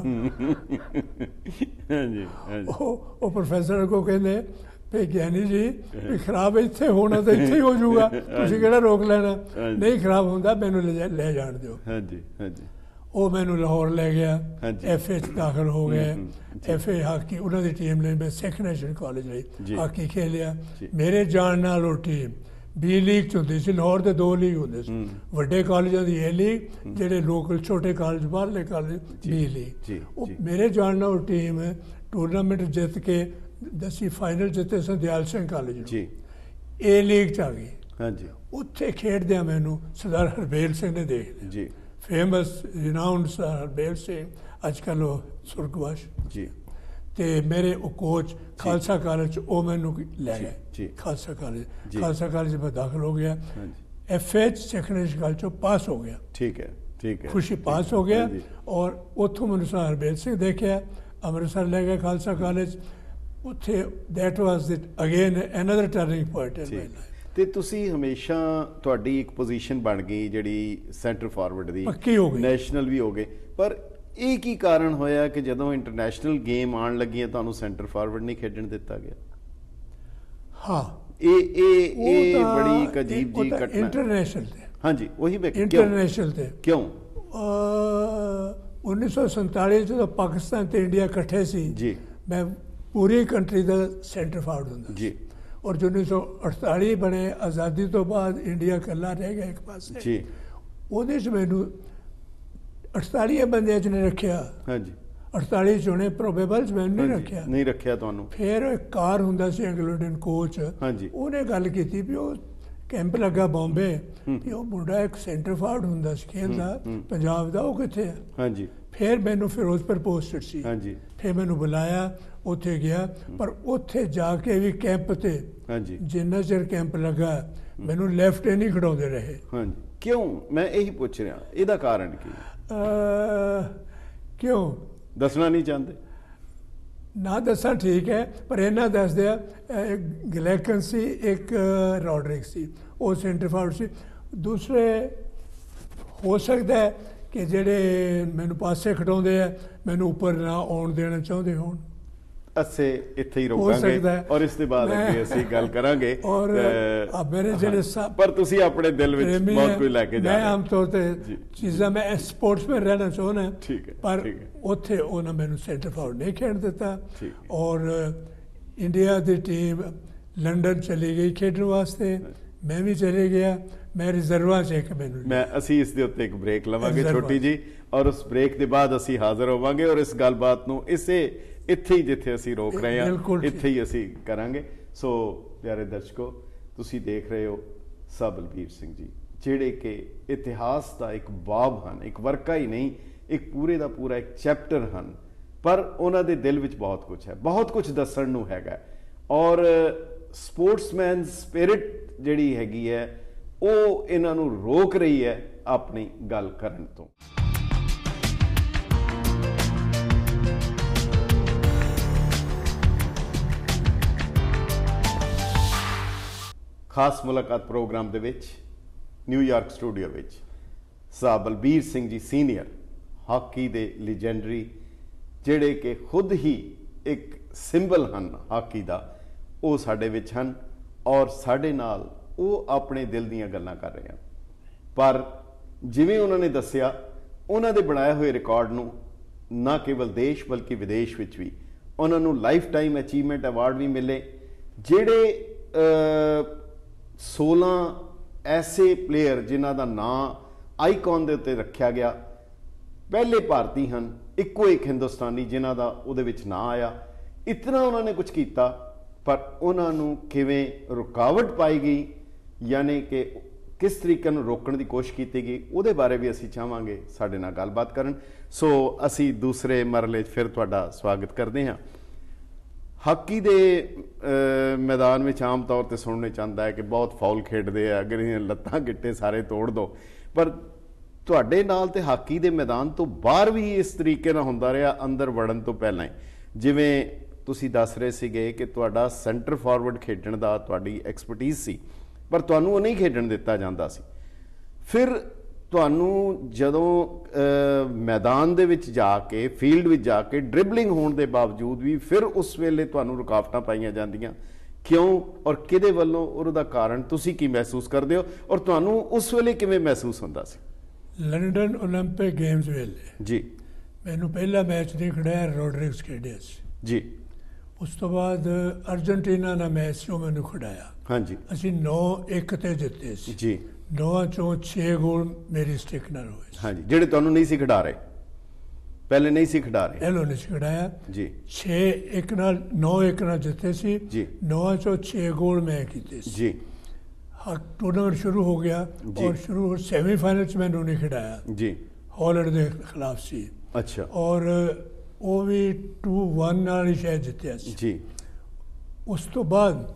ਉਹ ਉਹ ਪ੍ਰੋਫੈਸਰ ਕੋ ਕਹਿੰਦੇ ਵੀ ਗਿਆਨੀ ਜੀ ਵੀ ਖਰਾਬ ਇੱਥੇ ਹੋਣਾ ਤਾਂ ਇੱਥੇ ਹੀ ਹੋ ਜਾਊਗਾ, ਤੁਸੀਂ ਕਿਹੜਾ ਰੋਕ ਲੈਣਾ, ਨਹੀਂ ਖਰਾਬ ਹੁੰਦਾ ਮੈਨੂੰ ਲੈ ਜਾਣ ਦਿਓ। ਹਾਂਜੀ ਹਾਂਜੀ ਉਹ ਮੈਨੂੰ ਲਾਹੌਰ ਲੈ ਗਿਆ, ਐਫ ਏ 'ਚ ਦਾਖਲ ਹੋ ਗਏ। ਐਫ ਏ ਹਾਕੀ ਉਹਨਾਂ ਦੀ ਟੀਮ ਲਈ ਮੈਂ ਸਿੱਖ ਨੈਸ਼ਨਲ ਕਾਲਜ ਲਈ ਹਾਕੀ ਖੇਲਿਆ। ਮੇਰੇ ਜਾਣ ਨਾਲ ਉਹ ਟੀਮ ਬੀ ਲੀਗ 'ਚ ਹੁੰਦੀ ਸੀ, ਲਾਹੌਰ ਦੇ ਦੋ ਲੀਗ ਹੁੰਦੇ ਸੀ, ਵੱਡੇ ਕਾਲਜਾਂ ਦੀ ਏ ਲੀਗ, ਜਿਹੜੇ ਲੋਕਲ ਛੋਟੇ ਕਾਲਜ ਬਾਹਰਲੇ ਕਾਲਜ ਬੀ ਲੀਗ। ਉਹ ਮੇਰੇ ਜਾਣ ਨਾਲ ਉਹ ਟੀਮ ਟੂਰਨਾਮੈਂਟ ਜਿੱਤ ਕੇ ਦਸਵੀਂ ਫਾਈਨਲ ਜਿੱਤੇ ਸਨ ਦਿਆਲ ਸਿੰਘ ਕਾਲਜ ਨੂੰ, ਏ ਲੀਗ 'ਚ ਆ ਗਈ। ਹਾਂਜੀ ਉੱਥੇ ਖੇਡਦਿਆਂ ਮੈਨੂੰ ਸਰਦਾਰ ਹਰਬੇਲ ਸਿੰਘ ਨੇ ਦੇਖ ਲਿਆ ਜੀ, ਫੇਮਸ ਰਿਨਾਊਂਡ ਸਰਦਾਰ ਹਰਬੇਲ ਸਿੰਘ, ਅੱਜ ਕੱਲ੍ਹ ਉਹ ਸੁਰਗਵਾਸ ਜੀ। ਤੇ ਮੇਰੇ ਉਹ ਕੋਚ ਖਾਲਸਾ ਕਾਲਜ 'ਚ ਉਹ ਮੈਨੂੰ ਲੈ ਗਏ, ਖਾਲਸਾ ਕਾਲਜ ਖਾਲਸਾ ਕਾਲਜ ਮੈਂ ਦਾਖਲ ਹੋ ਗਿਆ। ਐਫ ਏ 'ਚ ਸਿੱਖ ਨੈਸ਼ਨਲ ਕਾਲਜ 'ਚੋਂ ਪਾਸ ਹੋ ਗਿਆ। ਠੀਕ ਹੈ ਠੀਕ ਹੈ ਖੁਸ਼ੀ ਪਾਸ ਹੋ ਗਿਆ। ਔਰ ਉੱਥੋਂ ਮੈਨੂੰ ਸਰਦਾਰ ਹਰਬੇਲ ਸਿੰਘ ਦੇਖਿਆ, ਅੰਮ੍ਰਿਤਸਰ ਲੈ ਗਏ ਖਾਲਸਾ ਕਾਲਜ। ਉੱਥੇ that was it again another turning point in my life. ਤੇ ਤੁਸੀਂ ਹਮੇਸ਼ਾ ਤੁਹਾਡੀ ਇੱਕ ਪੋਜੀਸ਼ਨ ਬਣ ਗਈ ਜਿਹੜੀ ਸੈਂਟਰ ਫਾਰਵਰਡ ਦੀ, ਪੱਕੀ ਹੋ ਗਈ, ਨੈਸ਼ਨਲ ਵੀ ਹੋ ਗਏ, ਪਰ ਇਹ ਕੀ ਕਾਰਨ ਹੋਇਆ ਕਿ ਜਦੋਂ ਇੰਟਰਨੈਸ਼ਨਲ ਗੇਮ ਆਉਣ ਲੱਗੀਆਂ ਤੁਹਾਨੂੰ ਸੈਂਟਰ ਫਾਰਵਰਡ ਨਹੀਂ ਖੇਡਣ ਦਿੱਤਾ ਗਿਆ? ਹਾਂ ਇਹ ਇਹ ਇਹ ਬੜੀ ਇੱਕ ਅਜੀਬ ਜੀ ਘਟਨਾ ਇੰਟਰਨੈਸ਼ਨਲ ਤੇ। ਹਾਂਜੀ ਉਹੀ ਮੈਂ ਇੰਟਰਨੈਸ਼ਨਲ ਤੇ ਕਿਉਂ ਉੱਨੀ ਸੌ ਸੰਤਾਲੀ ਜਦੋਂ ਪਾਕਿਸਤਾਨ ਤੇ ਇੰਡੀਆ ਇਕੱਠੇ ਸੀ ਜੀ, ਮੈਂ ਪੂਰੀ ਕੰਟਰੀ ਦਾ ਸੈਂਟਰ ਫਾਰਵਰਡ ਹੁੰਦਾ ਜੀ। ਔਰ ਜੋ ਉੱਨੀ ਸੌ ਅਠਤਾਲੀ ਬਣੇ, ਆਜ਼ਾਦੀ ਤੋਂ ਬਾਅਦ ਇੰਡੀਆ ਇਕੱਲਾ ਰਹਿ ਗਿਆ ਇੱਕ ਪਾਸੇ ਜੀ, ਉਹਦੇ 'ਚ ਮੈਨੂੰ ਅਠਤਾਲੀ ਬੰਦਿਆਂ 'ਚ ਨੇ ਰੱਖਿਆ। ਹਾਂਜੀ ਅਠਤਾਲੀ ਚੋਣੇ ਪ੍ਰੋਬੇਬਲ 'ਚ ਮੈਨੂੰ ਨਹੀਂ ਰੱਖਿਆ ਨਹੀਂ ਰੱਖਿਆ ਤੁਹਾਨੂੰ। ਫਿਰ ਇੱਕ ਕਾਰ ਹੁੰਦਾ ਸੀ ਐਂਗਲੋ ਇੰਡੀਅਨ ਕੋਚ, ਉਹਨੇ ਗੱਲ ਕੀਤੀ ਵੀ ਉਹ ਕੈਂਪ ਲੱਗਾ ਬੰਬੇ, ਵੀ ਉਹ ਮੁੰਡਾ ਇੱਕ ਸੈਂਟਰ ਫਾਰਵਰਡ ਹੁੰਦਾ ਸੀ ਖੇਡਦਾ ਪੰਜਾਬ ਦਾ, ਉਹ ਕਿੱਥੇ ਆ? ਹਾਂਜੀ ਫਿਰ ਮੈਨੂੰ ਫਿਰੋਜ਼ਪੁਰ ਪੋਸਟਡ ਸੀ। ਹਾਂਜੀ ਫਿਰ ਮੈਨੂੰ ਬੁਲਾਇਆ, ਉੱਥੇ ਗਿਆ, ਪਰ ਉੱਥੇ ਜਾ ਕੇ ਵੀ ਕੈਂਪ ਤੇ ਹਾਂਜੀ ਜਿੰਨਾ ਚਿਰ ਕੈਂਪ ਲੱਗਾ ਮੈਨੂੰ ਲੈਫਟ ਨਹੀਂ ਖੜਾਉਂਦੇ ਰਹੇ। ਹਾਂਜੀ ਕਿਉਂ? ਮੈਂ ਇਹੀ ਪੁੱਛ ਰਿਹਾ, ਇਹਦਾ ਕਾਰਨ ਕੀ? ਕਿਉਂ ਦੱਸਣਾ ਨਹੀਂ ਚਾਹੁੰਦੇ? ਨਾ ਦੱਸਾਂ ਠੀਕ ਹੈ, ਪਰ ਇਹਨਾਂ ਦੱਸਦੇ ਆ ਗਲੈਕਨ ਸੀ, ਇੱਕ ਰੋਡਰਿਕ ਸੀ, ਉਹ ਸੈਂਟਰ ਫਾਰਵਰਡ ਸੀ। ਦੂਸਰੇ ਹੋ ਸਕਦਾ ਹੈ ਕਿ ਜਿਹੜੇ ਮੈਨੂੰ ਪਾਸੇ ਖਟਾਉਂਦੇ ਆ ਮੈਨੂੰ ਉੱਪਰ ਨਾ ਆਉਣ ਦੇਣਾ ਚਾਹੁੰਦੇ ਹੋਣ। ਅਸੀਂ ਇੱਥੇ ਹੀ ਰੋਕਾਂਗੇ ਔਰ ਇਸ ਦੇ ਬਾਅਦ ਅੱਗੇ ਅਸੀਂ ਗੱਲ ਕਰਾਂਗੇ। ਔਰ ਮੇਰੇ ਜਿਹੜੇ ਪਰ ਤੁਸੀਂ ਆਪਣੇ ਦਿਲ ਵਿੱਚ ਬਹੁਤ ਕੁਝ ਲੈ ਕੇ ਜਾ ਰਹੇ ਹੋ। ਮੈਂ ਆਮ ਤੌਰ ਤੇ ਚੀਜ਼ਾਂ ਮੈਂ ਸਪੋਰਟਸਮੈਨ ਰਹਿਣਾ ਚਾਹੁੰਦਾ, ਪਰ ਉੱਥੇ ਉਹਨਾਂ ਮੈਨੂੰ ਸੈਂਟਰ ਫਾਰਵਰਡ ਨਹੀਂ ਖੇਡ ਦਿੱਤਾ। ਔਰ ਇੰਡੀਆ ਦੀ ਟੀਮ ਲੰਡਨ ਚਲੀ ਗਈ ਖੇਡਣ ਵਾਸਤੇ, ਮੈਂ ਵੀ ਚਲੇ ਗਿਆ, ਮੈਂ ਰਿਜ਼ਰਵਾਂ 'ਚ ਇੱਕ ਮੈਨੂੰ ਮੈਂ ਅਸੀਂ ਇਸ ਦੇ ਉੱਤੇ ਇੱਕ ਬ੍ਰੇਕ ਲਵਾਂਗੇ ਛੋਟੀ ਜੀ, ਔਰ ਉਸ ਬ੍ਰੇਕ ਦੇ ਬਾਅਦ ਅਸੀਂ ਹਾਜ਼ਰ ਹੋਵਾਂਗੇ ਔਰ ਇਸ ਗੱਲਬਾਤ ਨੂੰ ਇਸੇ ਇੱਥੇ ਹੀ ਜਿੱਥੇ ਅਸੀਂ ਰੋਕ ਰਹੇ ਹਾਂ ਇੱਥੇ ਹੀ ਅਸੀਂ ਕਰਾਂਗੇ। ਸੋ ਪਿਆਰੇ ਦਰਸ਼ਕੋ, ਤੁਸੀਂ ਦੇਖ ਰਹੇ ਹੋ ਸਾਹ ਬਲਬੀਰ ਸਿੰਘ ਜੀ, ਜਿਹੜੇ ਕਿ ਇਤਿਹਾਸ ਦਾ ਇੱਕ ਬਾਬ ਹਨ, ਇੱਕ ਵਰਕਾ ਹੀ ਨਹੀਂ, ਇੱਕ ਪੂਰੇ ਦਾ ਪੂਰਾ ਇੱਕ ਚੈਪਟਰ ਹਨ, ਪਰ ਉਹਨਾਂ ਦੇ ਦਿਲ ਵਿੱਚ ਬਹੁਤ ਕੁਝ ਹੈ, ਬਹੁਤ ਕੁਝ ਦੱਸਣ ਨੂੰ ਹੈਗਾ। ਔਰ ਸਪੋਰਟਸਮੈਨ ਸਪਿਰਿਟ ਜਿਹੜੀ ਹੈਗੀ ਹੈ ਉਹ ਇਹਨਾਂ ਨੂੰ ਰੋਕ ਰਹੀ ਹੈ ਆਪਣੀ ਗੱਲ ਕਰਨ ਤੋਂ। ਖਾਸ ਮੁਲਾਕਾਤ ਪ੍ਰੋਗਰਾਮ ਦੇ ਵਿੱਚ ਨਿਊਯਾਰਕ ਸਟੂਡੀਓ ਵਿੱਚ ਸਾਹ ਬਲਬੀਰ ਸਿੰਘ ਜੀ ਸੀਨੀਅਰ, ਹਾਕੀ ਦੇ ਲੀਜੈਂਡਰੀ, ਜਿਹੜੇ ਕਿ ਖੁਦ ਹੀ ਇੱਕ ਸਿੰਬਲ ਹਨ ਹਾਕੀ ਦਾ, ਉਹ ਸਾਡੇ ਵਿੱਚ ਹਨ ਔਰ ਸਾਡੇ ਨਾਲ ਉਹ ਆਪਣੇ ਦਿਲ ਦੀਆਂ ਗੱਲਾਂ ਕਰ ਰਹੇ ਹਨ। ਪਰ ਜਿਵੇਂ ਉਹਨਾਂ ਨੇ ਦੱਸਿਆ, ਉਹਨਾਂ ਦੇ ਬਣਾਏ ਹੋਏ ਰਿਕਾਰਡ ਨੂੰ ਨਾ ਕੇਵਲ ਦੇਸ਼ ਬਲਕਿ ਵਿਦੇਸ਼ ਵਿੱਚ ਵੀ ਉਹਨਾਂ ਨੂੰ ਲਾਈਫ ਟਾਈਮ ਅਚੀਵਮੈਂਟ ਅਵਾਰਡ ਵੀ ਮਿਲੇ, ਜਿਹੜੇ ਸੋਲਾਂ ਐਸੇ ਪਲੇਅਰ ਜਿਨ੍ਹਾਂ ਦਾ ਨਾਂ ਆਈਕਨ ਦੇ ਉੱਤੇ ਰੱਖਿਆ ਗਿਆ, ਪਹਿਲੇ ਭਾਰਤੀ ਹਨ, ਇੱਕੋ ਇੱਕ ਹਿੰਦੁਸਤਾਨੀ ਜਿਨ੍ਹਾਂ ਦਾ ਉਹਦੇ ਵਿੱਚ ਨਾਂ ਆਇਆ। इतना उन्होंने कुछ किया पर उन्होंने किवें रुकावट पाई गई यानी कि किस तरीके ਨੂੰ ਰੋਕਣ ਦੀ ਕੋਸ਼ਿਸ਼ ਕੀਤੀ ਗਈ ਉਹਦੇ ਬਾਰੇ ਵੀ ਅਸੀਂ ਚਾਹਾਂਗੇ ਸਾਡੇ ਨਾਲ ਗੱਲਬਾਤ ਕਰਨ। ਸੋ ਅਸੀਂ ਦੂਸਰੇ ਮਰਲੇ 'ਚ ਫਿਰ ਤੁਹਾਡਾ ਸਵਾਗਤ ਕਰਦੇ ਹਾਂ। ਹਾਕੀ ਦੇ ਮੈਦਾਨ ਵਿੱਚ ਆਮ ਤੌਰ ਤੇ ਸੁਣਨੇ ਚਾਹੁੰਦਾ ਹੈ ਕਿ ਬਹੁਤ ਫਾਉਲ ਖੇਡਦੇ ਆ, ਅਗਰ ਇਹ ਲੱਤਾਂ ਗਿੱਟੇ ਸਾਰੇ ਤੋੜ ਦੋ, ਪਰ ਤੁਹਾਡੇ ਨਾਲ ਤੇ ਹਾਕੀ ਦੇ ਮੈਦਾਨ ਤੋਂ ਬਾਹਰ ਵੀ ਇਸ ਤਰੀਕੇ ਨਾਲ ਹੁੰਦਾ ਰਿਹਾ ਅੰਦਰ ਵੜਨ ਤੋਂ ਪਹਿਲਾਂ ਹੀ। ਜਿਵੇਂ ਤੁਸੀਂ ਦੱਸ ਰਹੇ ਸੀਗੇ ਕਿ ਤੁਹਾਡਾ ਸੈਂਟਰ ਫਾਰਵਰਡ ਖੇਡਣ ਦਾ ਤੁਹਾਡੀ ਐਕਸਪਰਟੀਜ਼ ਸੀ ਪਰ ਤੁਹਾਨੂੰ ਉਹ ਨਹੀਂ ਖੇਡਣ ਦਿੱਤਾ ਜਾਂਦਾ ਸੀ। ਫਿਰ ਤੁਹਾਨੂੰ ਜਦੋਂ ਮੈਦਾਨ ਦੇ ਵਿੱਚ ਜਾ ਕੇ ਫੀਲਡ ਵਿੱਚ ਜਾ ਕੇ ਡ੍ਰਿਬਲਿੰਗ ਹੋਣ ਦੇ ਬਾਵਜੂਦ ਵੀ ਫਿਰ ਉਸ ਵੇਲੇ ਤੁਹਾਨੂੰ ਰੁਕਾਵਟਾਂ ਪਾਈਆਂ ਜਾਂਦੀਆਂ, ਕਿਉਂ ਔਰ ਕਿਹਦੇ ਵੱਲੋਂ, ਔਰ ਉਹਦਾ ਕਾਰਨ ਤੁਸੀਂ ਕੀ ਮਹਿਸੂਸ ਕਰਦੇ ਹੋ ਔਰ ਤੁਹਾਨੂੰ ਉਸ ਵੇਲੇ ਕਿਵੇਂ ਮਹਿਸੂਸ ਹੁੰਦਾ ਸੀ? ਲੰਡਨ ਓਲੰਪਿਕ ਗੇਮਸ ਵੇਲੇ ਜੀ ਮੈਨੂੰ ਪਹਿਲਾ ਮੈਚ ਨਹੀਂ ਖੜਿਆ, ਰੋਡਰਿਗਸ ਖੇਡਿਆ ਸੀ ਜੀ। ਉਸ ਤੋਂ ਬਾਅਦ ਅਰਜਨਟੀਨਾ ਨਾਲ ਮੈਚ ਸੀ, ਉਹ ਮੈਨੂੰ ਖੜਾਇਆ। ਹਾਂਜੀ, ਅਸੀਂ ਨੌ ਇੱਕ ਤੇ ਜਿੱਤੇ ਸੀ ਜੀ। ਨੌ ਚੋਂ ਛੇ ਗੋਲ ਮੇਰੀ ਸਟਿਕ ਨਾਲ ਹੋਏ ਸੀ। ਹਾਂਜੀ, ਜਿਹੜੇ ਤੁਹਾਨੂੰ ਨਹੀਂ ਸੀ ਖਿਡਾ ਰਹੇ, ਪਹਿਲੇ ਨਹੀਂ ਸੀ ਖਿਡਾ ਰਹੇ, ਪਹਿਲੋਂ ਨਹੀਂ ਸੀ ਖਿਡਾਇਆ ਜੀ। ਛੇ ਇੱਕ ਨਾਲ ਨੌ ਇੱਕ ਨਾਲ ਜਿੱਤੇ ਸੀ ਜੀ। ਨੌ ਚੋਂ ਛੇ ਗੋਲ ਮੈਂ ਕੀਤੇ ਸੀ ਜੀ। ਹਾਂ, ਟੂਰਨਾਮੈਂਟ ਸ਼ੁਰੂ ਹੋ ਗਿਆ ਔਰ ਸ਼ੁਰੂ ਸੈਮੀਫਾਈਨਲ 'ਚ ਮੈਨੂੰ ਨਹੀਂ ਖਿਡਾਇਆ ਜੀ, ਹਾਲੈਂਡ ਦੇ ਖਿਲਾਫ ਸੀ। ਅੱਛਾ, ਔਰ ਉਹ ਵੀ ਟੂ ਵਨ ਨਾਲ ਹੀ ਸ਼ਾਇਦ ਜਿੱਤਿਆ ਸੀ ਜੀ। ਉਸ ਤੋਂ ਬਾਅਦ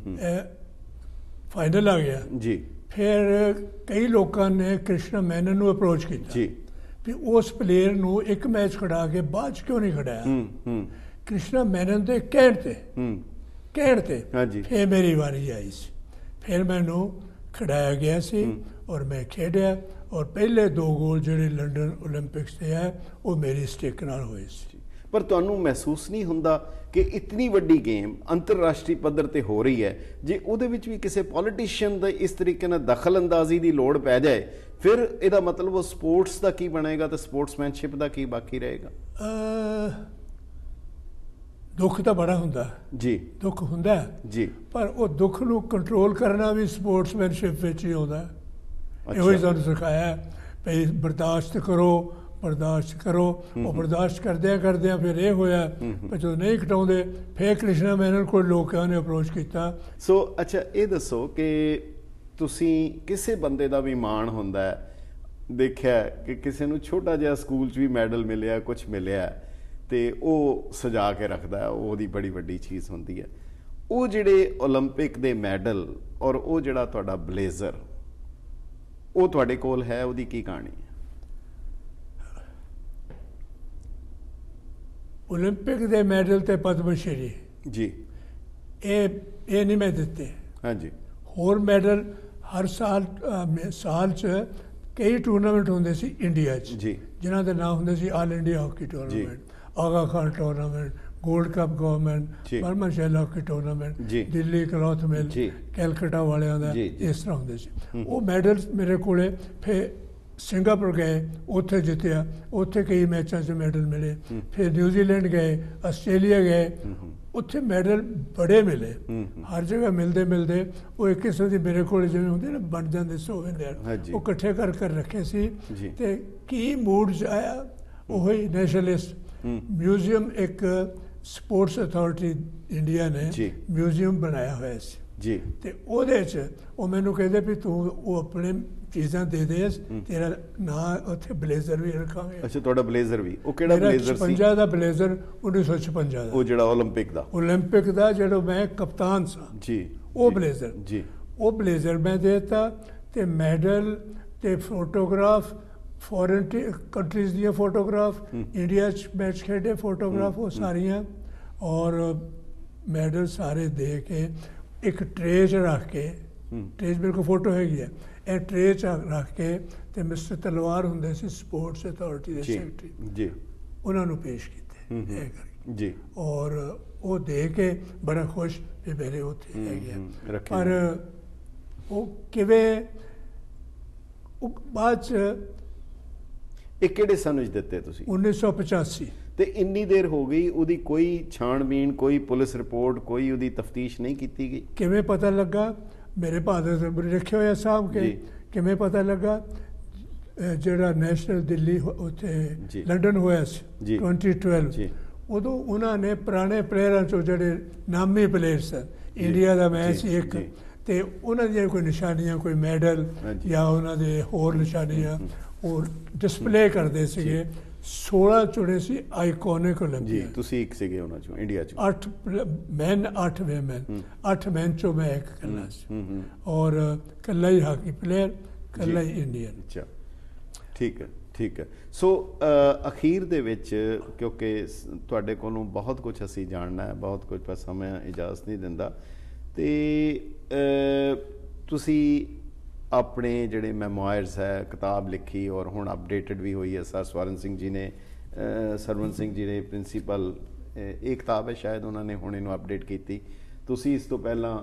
ਫਾਈਨਲ ਆ ਗਿਆ ਜੀ। ਫਿਰ ਕਈ ਲੋਕਾਂ ਨੇ ਕ੍ਰਿਸ਼ਨਾ ਮੈਨਨ ਨੂੰ ਅਪਰੋਚ ਕੀਤਾ ਜੀ ਵੀ ਉਸ ਪਲੇਅਰ ਨੂੰ ਇੱਕ ਮੈਚ ਖੜਾ ਕੇ ਬਾਅਦ 'ਚ ਕਿਉਂ ਨਹੀਂ ਖੜਾਇਆ। ਕ੍ਰਿਸ਼ਨਾ ਮੈਨਨ ਦੇ ਕਹਿਣ ਤੇ ਕਹਿਣ ਤੇ ਫਿਰ ਮੇਰੀ ਵਾਰੀ ਆਈ ਸੀ, ਫਿਰ ਮੈਨੂੰ ਖੜਾਇਆ ਗਿਆ ਸੀ ਔਰ ਮੈਂ ਖੇਡਿਆ ਔਰ ਪਹਿਲੇ ਦੋ ਗੋਲ ਜਿਹੜੇ ਲੰਡਨ ਓਲੰਪਿਕਸ ਤੇ ਹੈ ਉਹ ਮੇਰੀ ਸਟਿਕ ਨਾਲ ਹੋਏ ਸੀ। ਪਰ ਤੁਹਾਨੂੰ ਮਹਿਸੂਸ ਨਹੀਂ ਹੁੰਦਾ ਕਿ ਇਤਨੀ ਵੱਡੀ ਗੇਮ ਅੰਤਰਰਾਸ਼ਟਰੀ ਪੱਧਰ ਤੇ ਹੋ ਰਹੀ ਹੈ, ਜੇ ਉਹਦੇ ਵਿੱਚ ਵੀ ਕਿਸੇ ਪੋਲੀਟੀਸ਼ੀਅਨ ਦਾ ਇਸ ਤਰੀਕੇ ਨਾਲ ਦਖਲ ਅੰਦਾਜ਼ੀ ਦੀ ਲੋੜ ਪੈ ਜਾਏ ਫਿਰ ਇਹਦਾ ਮਤਲਬ ਉਹ ਸਪੋਰਟਸ ਦਾ ਕੀ ਬਣੇਗਾ ਤੇ ਸਪੋਰਟਸਮੈਨਸ਼ਿਪ ਦਾ ਕੀ ਬਾਕੀ ਰਹੇਗਾ? ਦੁੱਖ ਤਾਂ ਬੜਾ ਹੁੰਦਾ ਜੀ, ਦੁੱਖ ਹੁੰਦਾ ਜੀ, ਪਰ ਉਹ ਦੁੱਖ ਨੂੰ ਕੰਟਰੋਲ ਕਰਨਾ ਵੀ ਸਪੋਰਟਸਮੈਨਸ਼ਿਪ ਵਿੱਚ ਹੀ ਆਉਂਦਾ। ਇਹੋ ਹੀ ਸਾਨੂੰ ਸਿਖਾਇਆ ਭਈ ਬਰਦਾਸ਼ਤ ਕਰੋ, ਬਰਦਾਸ਼ਤ ਕਰੋ। ਉਹ ਬਰਦਾਸ਼ਤ ਕਰਦਿਆਂ ਕਰਦਿਆਂ ਫਿਰ ਇਹ ਹੋਇਆ ਪਰ ਜਦੋਂ ਨਹੀਂ ਘਟਾਉਂਦੇ ਫਿਰ ਕ੍ਰਿਸ਼ਨਾ ਮੈਨਨ ਕੋਲ ਲੋਕਾਂ ਨੇ ਅਪਰੋਚ ਕੀਤਾ। ਸੋ ਅੱਛਾ, ਇਹ ਦੱਸੋ ਕਿ ਤੁਸੀਂ ਕਿਸੇ ਬੰਦੇ ਦਾ ਵੀ ਮਾਣ ਹੁੰਦਾ ਹੈ, ਦੇਖਿਆ ਕਿ ਕਿਸੇ ਨੂੰ ਛੋਟਾ ਜਿਹਾ ਸਕੂਲ 'ਚ ਵੀ ਮੈਡਲ ਮਿਲਿਆ, ਕੁਛ ਮਿਲਿਆ ਤੇ ਉਹ ਸਜਾ ਕੇ ਰੱਖਦਾ ਹੈ, ਉਹਦੀ ਬੜੀ ਵੱਡੀ ਚੀਜ਼ ਹੁੰਦੀ ਹੈ। ਉਹ ਜਿਹੜੇ ਓਲੰਪਿਕ ਦੇ ਮੈਡਲ ਔਰ ਉਹ ਜਿਹੜਾ ਤੁਹਾਡਾ ਬਲੇਜ਼ਰ ਉਹ ਤੁਹਾਡੇ ਕੋਲ ਹੈ, ਉਹਦੀ ਕੀ ਕਹਾਣੀ ਹੈ? ਓਲੰਪਿਕ ਦੇ ਮੈਡਲ ਤੇ ਪਦਮ ਸ਼੍ਰੀ ਜੀ ਇਹ ਇਹ ਨਹੀਂ ਮੈਂ ਦਿੱਤੇ। ਹਾਂਜੀ, ਹੋਰ ਮੈਡਲ ਹਰ ਸਾਲ ਸਾਲ 'ਚ ਕਈ ਟੂਰਨਾਮੈਂਟ ਹੁੰਦੇ ਸੀ ਇੰਡੀਆ 'ਚ ਜੀ, ਜਿਨ੍ਹਾਂ ਦੇ ਨਾਮ ਹੁੰਦੇ ਸੀ all India hockey tournament, Aga Khan tournament, gold cup government, Burma Shell hockey tournament, Delhi cloth mill, Calcutta ਵਾਲਿਆਂ ਦਾ, ਇਸ ਤਰ੍ਹਾਂ ਹੁੰਦੇ ਸੀ। ਉਹ ਮੈਡਲ ਮੇਰੇ ਕੋਲੇ। ਫਿਰ ਸਿੰਗਾਪੁਰ ਗਏ, ਉੱਥੇ ਜਿੱਤਿਆ, ਉੱਥੇ ਕਈ ਮੈਚਾਂ 'ਚ ਮੈਡਲ ਮਿਲੇ। ਫਿਰ ਨਿਊਜ਼ੀਲੈਂਡ ਗਏ, ਆਸਟ੍ਰੇਲੀਆ ਗਏ, ਉੱਥੇ ਮੈਡਲ ਬੜੇ ਮਿਲੇ। ਹਰ ਜਗ੍ਹਾ ਮਿਲਦੇ ਮਿਲਦੇ ਉਹ ਇੱਕ ਕਿਸਮ ਦੀ ਮੇਰੇ ਕੋਲ ਜਿਵੇਂ ਹੁੰਦੇ ਨਾ ਬਣ ਜਾਂਦੇ ਸੋਵੇਨੀਅਰ, ਉਹ ਇਕੱਠੇ ਕਰ ਕਰ ਰੱਖੇ ਸੀ। ਤੇ ਕੀ ਮੂਡ 'ਚ ਆਇਆ, ਉਹੀ ਨੈਸ਼ਨਲਿਸਟ ਮਿਊਜ਼ੀਅਮ ਇੱਕ ਸਪੋਰਟਸ ਅਥਾਰਟੀ ਇੰਡੀਆ ਨੇ ਮਿਊਜ਼ੀਅਮ ਬਣਾਇਆ ਹੋਇਆ ਸੀ ਜੀ। ਤੇ ਉਹਦੇ 'ਚ ਉਹ ਮੈਨੂੰ ਕਹਿੰਦੇ ਵੀ ਤੂੰ ਉਹ ਆਪਣੇ ਚੀਜ਼ਾਂ ਦੇ ਦੇ, ਤੇਰਾ ਨਾਂ ਉੱਥੇ ਬਲੇਜ਼ਰ ਵੀ ਰੱਖਾਂਗੇ। ਅੱਛਾ, ਤੁਹਾਡਾ ਬਲੇਜ਼ਰ ਵੀ? ਉਹ ਕਿਹੜਾ ਬਲੇਜ਼ਰ ਸੀ? ਛਪੰਜਾ ਦਾ ਬਲੇਜ਼ਰ, ਉੱਨੀ ਸੌ ਛਪੰਜਾ ਦਾ, ਉਹ ਜਿਹੜਾ ਓਲੰਪਿਕ ਦਾ ਓਲੰਪਿਕ ਦਾ ਜਿਹੜਾ ਮੈਂ ਕਪਤਾਨ ਸਾਂ ਜੀ, ਉਹ ਬਲੇਜ਼ਰ ਜੀ, ਉਹ ਬਲੇਜ਼ਰ ਮੈਂ ਦੇਤਾ। ਤੇ ਮੈਡਲ ਤੇ ਫੋਟੋਗ੍ਰਾਫ, ਫੋਰਨ ਕੰਟਰੀਜ਼ ਦੀਆਂ ਫੋਟੋਗ੍ਰਾਫ, ਇੰਡੀਆ 'ਚ ਮੈਚ ਖੇਡੇ ਫੋਟੋਗ੍ਰਾਫ, ਉਹ ਸਾਰੀਆਂ ਔਰ ਮੈਡਲ ਸਾਰੇ ਦੇ ਕੇ ਇੱਕ ਟਰੇ 'ਚ ਰੱਖ ਕੇ, ਟਰੇ 'ਚ ਮੇਰੇ ਕੋਲ ਫੋਟੋ ਹੈਗੀ ਹੈ, ਇਹ ਟਰੇ 'ਚ ਰੱਖ ਕੇ ਤੇ ਮਿਸਟਰ ਤਲਵਾਰ ਹੁੰਦੇ ਸੀ ਸਪੋਰਟਸ ਅਥਾਰਟੀ ਦੇ ਸੈਕਟਰੀ ਜੀ, ਉਹਨਾਂ ਨੂੰ ਪੇਸ਼ ਕੀਤੇ ਇਹ ਕਰਕੇ ਜੀ। ਔਰ ਉਹ ਦੇ ਕੇ ਬੜਾ ਖੁਸ਼ ਵੀ ਮੇਰੇ ਉੱਥੇ ਹੈਗੇ। ਪਰ ਉਹ ਕਿਵੇਂ ਉਹ ਬਾਅਦ 'ਚ ਇਹ ਕਿਹੜੇ ਸਨ ਵਿੱਚ ਦਿੱਤੇ ਤੁਸੀਂ? ਉੱਨੀ ਸੌ ਪਚਾਸੀ। ਤੇ ਇੰਨੀ ਦੇਰ ਹੋ ਗਈ, ਉਹਦੀ ਕੋਈ ਛਾਣਬੀਣ, ਕੋਈ ਪੁਲਿਸ ਰਿਪੋਰਟ, ਕੋਈ ਉਹਦੀ ਤਫਤੀਸ਼ ਨਹੀਂ ਕੀਤੀ ਗਈ? ਕਿਵੇਂ ਪਤਾ ਲੱਗਾ? ਮੇਰੇ ਫਾਦਰ ਰੱਖੇ ਹੋਇਆ ਸਾਹਬ ਕੇ ਕਿਵੇਂ ਪਤਾ ਲੱਗਾ? ਜਿਹੜਾ ਨੈਸ਼ਨਲ ਦਿੱਲੀ ਉੱਥੇ ਲੰਡਨ ਹੋਇਆ ਸੀ ਟਵੈਂਟੀ ਟਵੈਲਵ, ਉਦੋਂ ਉਹਨਾਂ ਨੇ ਪੁਰਾਣੇ ਪਲੇਅਰਾਂ 'ਚੋਂ ਜਿਹੜੇ ਨਾਮੀ ਪਲੇਅਰ ਸਨ, ਇੰਡੀਆ ਦਾ ਮੈਚ ਸੀ ਇੱਕ, ਤੇ ਉਹਨਾਂ ਦੀਆਂ ਕੋਈ ਨਿਸ਼ਾਨੀਆਂ, ਕੋਈ ਮੈਡਲ ਜਾਂ ਉਹਨਾਂ ਦੇ ਹੋਰ ਨਿਸ਼ਾਨੀਆਂ ਉਹ ਡਿਸਪਲੇ ਕਰਦੇ ਸੀਗੇ। सोलह चुने सी आइकॉनिक ओलंपियन। ਤੁਸੀਂ ਇੱਕ ਸੀਗੇ ਉਹਨਾਂ ਚੋਂ ਇੰਡੀਆ ਚੋਂ। ਅੱਠ ਮੈਨ ਅੱਠ ਵੈਮਨ, ਅੱਠ ਮੈਨ ਚੋਂ ਮੈਂ ਇੱਕ ਕੱਲਾ ਸੀ ਔਰ ਕੱਲਾ ਹੀ ਹਾਕੀ ਪਲੇਅਰ, ਕੱਲਾ ਹੀ ਇੰਡੀਅਨ। ਅੱਛਾ, ਠੀਕ ਹੈ ਠੀਕ ਹੈ। ਸੋ ਅਖੀਰ ਦੇ ਵਿੱਚ, ਕਿਉਂਕਿ ਤੁਹਾਡੇ ਕੋਲੋਂ ਬਹੁਤ ਕੁਝ ਅਸੀਂ ਜਾਣਨਾ ਹੈ, ਬਹੁਤ ਕੁਝ ਪਰ ਸਮਾਂ ਇਜਾਜ਼ਤ ਨਹੀਂ ਦਿੰਦਾ, ਤੇ ਤੁਸੀਂ ਆਪਣੇ ਜਿਹੜੇ ਮੈਮੋਇਰਸ ਹੈ, ਕਿਤਾਬ ਲਿਖੀ ਔਰ ਹੁਣ ਅਪਡੇਟਡ ਵੀ ਹੋਈ ਹੈ। ਸਰ ਸਵਰਨ ਸਿੰਘ ਜੀ ਨੇ, ਸਰਵਨ ਸਿੰਘ ਜੀ ਨੇ ਪ੍ਰਿੰਸੀਪਲ, ਇਹ ਕਿਤਾਬ ਹੈ ਸ਼ਾਇਦ ਉਹਨਾਂ ਨੇ ਹੁਣ ਇਹਨੂੰ ਅਪਡੇਟ ਕੀਤੀ। ਤੁਸੀਂ ਇਸ ਤੋਂ ਪਹਿਲਾਂ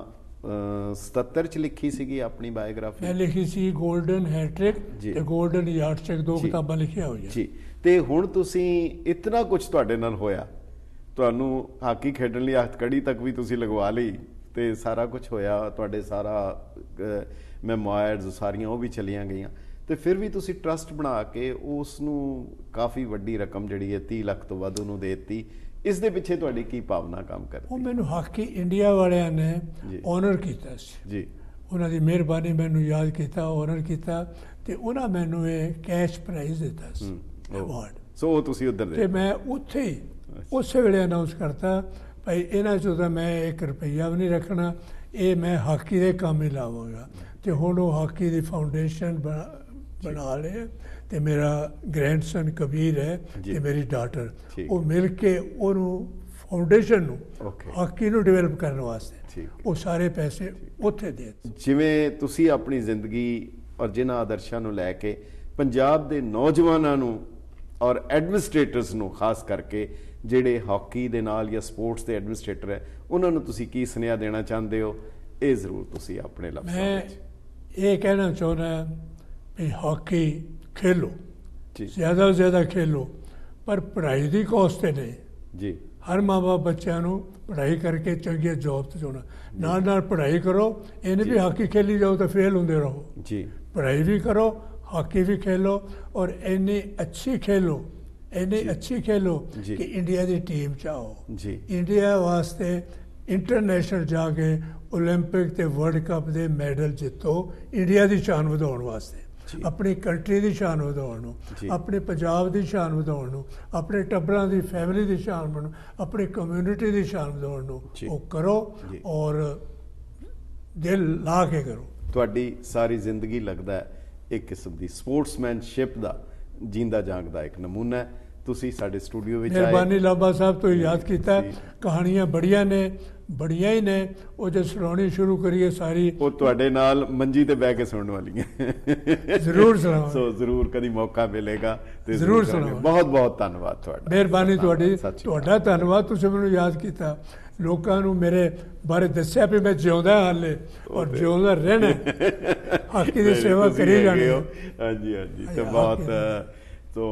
ਸਤੱਤਰ 'ਚ ਲਿਖੀ ਸੀਗੀ ਆਪਣੀ ਬਾਇਓਗ੍ਰਾਫੀ। ਮੈਂ ਲਿਖੀ ਸੀ ਗੋਲਡਨ ਹੈਟ੍ਰਿਕ ਤੇ ਗੋਲਡਨ ਯਾਰਡਸਟਿਕ, ਦੋ ਕਿਤਾਬਾਂ ਲਿਖੀਆਂ ਹੋਈਆਂ ਜੀ। ਤੇ ਹੁਣ ਤੁਸੀਂ ਇਤਨਾ ਕੁਝ ਤੁਹਾਡੇ ਨਾਲ ਹੋਇਆ, ਤੁਹਾਨੂੰ ਹਾਕੀ ਖੇਡਣ ਲਈ ਹੱਥਕੜੀ ਤੱਕ ਵੀ ਤੁਸੀਂ ਲਗਵਾ ਲਈ ਤੇ ਸਾਰਾ ਕੁਝ ਹੋਇਆ, ਤੁਹਾਡੇ ਸਾਰਾ ਮੈਮੋਇਰਸ ਸਾਰੀਆਂ ਉਹ ਵੀ ਚਲੀਆਂ ਗਈਆਂ, ਤੇ ਫਿਰ ਵੀ ਤੁਸੀਂ ਟਰਸਟ ਬਣਾ ਕੇ ਉਸ ਨੂੰ ਕਾਫੀ ਵੱਡੀ ਰਕਮ ਜਿਹੜੀ ਹੈ ਤੀਹ ਲੱਖ ਤੋਂ ਵੱਧ ਉਹਨੂੰ ਦੇ ਦਿੱਤੀ। ਇਸ ਦੇ ਪਿੱਛੇ ਤੁਹਾਡੀ ਕੀ ਭਾਵਨਾ ਕੰਮ ਕਰਦੀ? ਉਹ ਮੈਨੂੰ ਹਾਕੀ ਇੰਡੀਆ ਵਾਲਿਆਂ ਨੇ ਆਨਰ ਕੀਤਾ ਸੀ ਜੀ, ਉਹਨਾਂ ਦੀ ਮਿਹਰਬਾਨੀ ਮੈਨੂੰ ਯਾਦ ਕੀਤਾ, ਆਨਰ ਕੀਤਾ, ਤੇ ਉਹਨਾਂ ਮੈਨੂੰ ਇਹ ਕੈਸ਼ ਪ੍ਰਾਈਜ਼ ਦਿੱਤਾ ਸੀ, ਅਵਾਰਡ। ਸੋ ਉਹ ਤੁਸੀਂ ਉੱਧਰ ਦੇ? ਤੇ ਮੈਂ ਉੱਥੇ ਹੀ ਉਸੇ ਵੇਲੇ ਅਨਾਉਂਸ ਕਰਤਾ ਭਾਈ ਇਹਨਾਂ 'ਚੋਂ ਤਾਂ ਮੈਂ ਇੱਕ ਰੁਪਈਆ ਵੀ ਨਹੀਂ ਰੱਖਣਾ, ਇਹ ਮੈਂ ਹਾਕੀ ਦੇ ਕੰਮ ਹੀ ਲਾਵਾਂਗਾ। ਤੇ ਹੁਣ ਉਹ ਹਾਕੀ ਦੀ ਫਾਊਂਡੇਸ਼ਨ ਬਣਾ ਲਏ, ਤੇ ਮੇਰਾ ਗ੍ਰੈਂਡਸਨ ਕਬੀਰ ਹੈ ਤੇ ਮੇਰੀ ਡਾਟਰ, ਉਹ ਮਿਲ ਕੇ ਉਹਨੂੰ ਫਾਊਂਡੇਸ਼ਨ ਨੂੰ ਹਾਕੀ ਨੂੰ ਡਿਵੈਲਪ ਕਰਨ ਵਾਸਤੇ ਉਹ ਸਾਰੇ ਪੈਸੇ ਉੱਥੇ ਦੇ ਦਿੱਤੇ। ਜਿਵੇਂ ਤੁਸੀਂ ਆਪਣੀ ਜ਼ਿੰਦਗੀ ਔਰ ਜਿਨ੍ਹਾਂ ਆਦਰਸ਼ਾਂ ਨੂੰ ਲੈ ਕੇ ਪੰਜਾਬ ਦੇ ਨੌਜਵਾਨਾਂ ਨੂੰ ਔਰ ਐਡਮਿਨਿਸਟ੍ਰੇਟਰਸ ਨੂੰ, ਖਾਸ ਕਰਕੇ ਜਿਹੜੇ ਹਾਕੀ ਦੇ ਨਾਲ ਜਾਂ ਸਪੋਰਟਸ ਦੇ ਐਡਮਿਨਿਸਟ੍ਰੇਟਰ ਹੈ, ਉਹਨਾਂ ਨੂੰ ਤੁਸੀਂ ਕੀ ਸੁਨੇਹਾ ਦੇਣਾ ਚਾਹੁੰਦੇ ਹੋ? ਇਹ ਜ਼ਰੂਰ ਤੁਸੀਂ ਆਪਣੇ ਲਫ਼ਜ਼ਾਂ ਵਿੱਚ। ਮੈਂ ਇਹ ਕਹਿਣਾ ਚਾਹੁੰਦਾ ਵੀ ਹਾਕੀ ਖੇਲੋ, ਜ਼ਿਆਦਾ ਤੋਂ ਜ਼ਿਆਦਾ ਖੇਲੋ, ਪਰ ਪੜ੍ਹਾਈ ਦੀ ਕੋਸਟ 'ਤੇ ਨਹੀਂ ਜੀ। ਹਰ ਮਾਂ ਬਾਪ ਬੱਚਿਆਂ ਨੂੰ ਪੜ੍ਹਾਈ ਕਰਕੇ ਚੰਗੀਆਂ ਜੋਬ 'ਤੇ ਜਾਣਾ, ਨਾਲ ਨਾਲ ਪੜ੍ਹਾਈ ਕਰੋ, ਇਹ ਨਹੀਂ ਵੀ ਹਾਕੀ ਖੇਲੀ ਜਾਓ ਤਾਂ ਫੇਲ ਹੁੰਦੇ ਰਹੋ ਜੀ। ਪੜ੍ਹਾਈ ਵੀ ਕਰੋ, ਹਾਕੀ ਵੀ ਖੇਲੋ, ਔਰ ਇੰਨੀ ਅੱਛੀ ਖੇਲੋ, ਇੰਨੀ ਅੱਛੀ ਖੇਲੋ ਕਿ ਇੰਡੀਆ ਦੀ ਟੀਮ 'ਚ ਆਓ, ਇੰਡੀਆ ਵਾਸਤੇ ਇੰਟਰਨੈਸ਼ਨਲ ਜਾ ਕੇ ਓਲੰਪਿਕ ਤੇ ਵਰਲਡ ਕੱਪ ਦੇ ਮੈਡਲ ਜਿੱਤੋ, ਇੰਡੀਆ ਦੀ ਸ਼ਾਨ ਵਧਾਉਣ ਵਾਸਤੇ, ਆਪਣੀ ਕੰਟਰੀ ਦੀ ਸ਼ਾਨ ਵਧਾਉਣ ਨੂੰ, ਆਪਣੇ ਪੰਜਾਬ ਦੀ ਸ਼ਾਨ ਵਧਾਉਣ ਨੂੰ, ਆਪਣੇ ਟੱਬਰਾਂ ਦੀ, ਫੈਮਿਲੀ ਦੀ ਸ਼ਾਨ ਵਧਾਉਣ ਨੂੰ, ਆਪਣੀ ਕਮਿਊਨਿਟੀ ਦੀ ਸ਼ਾਨ ਵਧਾਉਣ ਨੂੰ ਉਹ ਕਰੋ, ਔਰ ਦਿਲ ਲਾ ਕੇ ਕਰੋ। ਤੁਹਾਡੀ ਸਾਰੀ ਜ਼ਿੰਦਗੀ ਲੱਗਦਾ ਹੈ ਇੱਕ ਕਿਸਮ ਦੀ ਸਪੋਰਟਸਮੈਨਸ਼ਿਪ ਦਾ ਜਿੰਦਾ ਜਾਗਦਾ ਇੱਕ ਨਮੂਨਾ ਹੈ। ਤੁਸੀਂ ਸਾਡੇ ਸਟੂਡੀਓ ਵਿੱਚ ਆਏ, ਮਿਹਰਬਾਨੀ ਲਾਭਾ ਸਾਹਿਬ ਤੋਂ ਯਾਦ ਕੀਤਾ। ਕਹਾਣੀਆਂ ਬੜੀਆਂ ਨੇ, ਬੜੀਆਂ ਹੀ ਨੇ, ਉਹ ਜੇ ਸੁਣਾਉਣੀ ਸ਼ੁਰੂ ਕਰੀਏ ਸਾਰੀ, ਉਹ ਤੁਹਾਡੇ ਨਾਲ ਮੰਜੀ ਤੇ ਬਹਿ ਕੇ ਸੁਣਨ ਵਾਲੀਆਂ ਜ਼ਰੂਰ ਸੁਣਾਵਾਂਗੇ। ਸੋ ਜ਼ਰੂਰ ਕਦੀ ਮੌਕਾ ਮਿਲੇਗਾ ਤੇ ਜ਼ਰੂਰ ਸੁਣਾਵਾਂਗੇ। ਬਹੁਤ ਬਹੁਤ ਧੰਨਵਾਦ ਤੁਹਾਡਾ। ਮਿਹਰਬਾਨੀ ਤੁਹਾਡੀ, ਤੁਹਾਡਾ ਧੰਨਵਾਦ, ਤੁਸੀਂ ਮੈਨੂੰ ਯਾਦ ਕੀਤਾ, ਲੋਕਾਂ ਨੂੰ ਮੇਰੇ ਬਾਰੇ ਦੱਸਿਆ ਵੀ ਮੈਂ ਜਿਉਂਦਾ ਹਾਲੇ ਔਰ ਜਿਉਂਦਾ ਰਹਿਣਾ, ਹਾਕੀ ਦੀ ਸੇਵਾ ਕਰੀ ਜਾਣੀ। ਹਾਂਜੀ ਹਾਂਜੀ, ਤੇ ਬਹੁਤ ਤੋ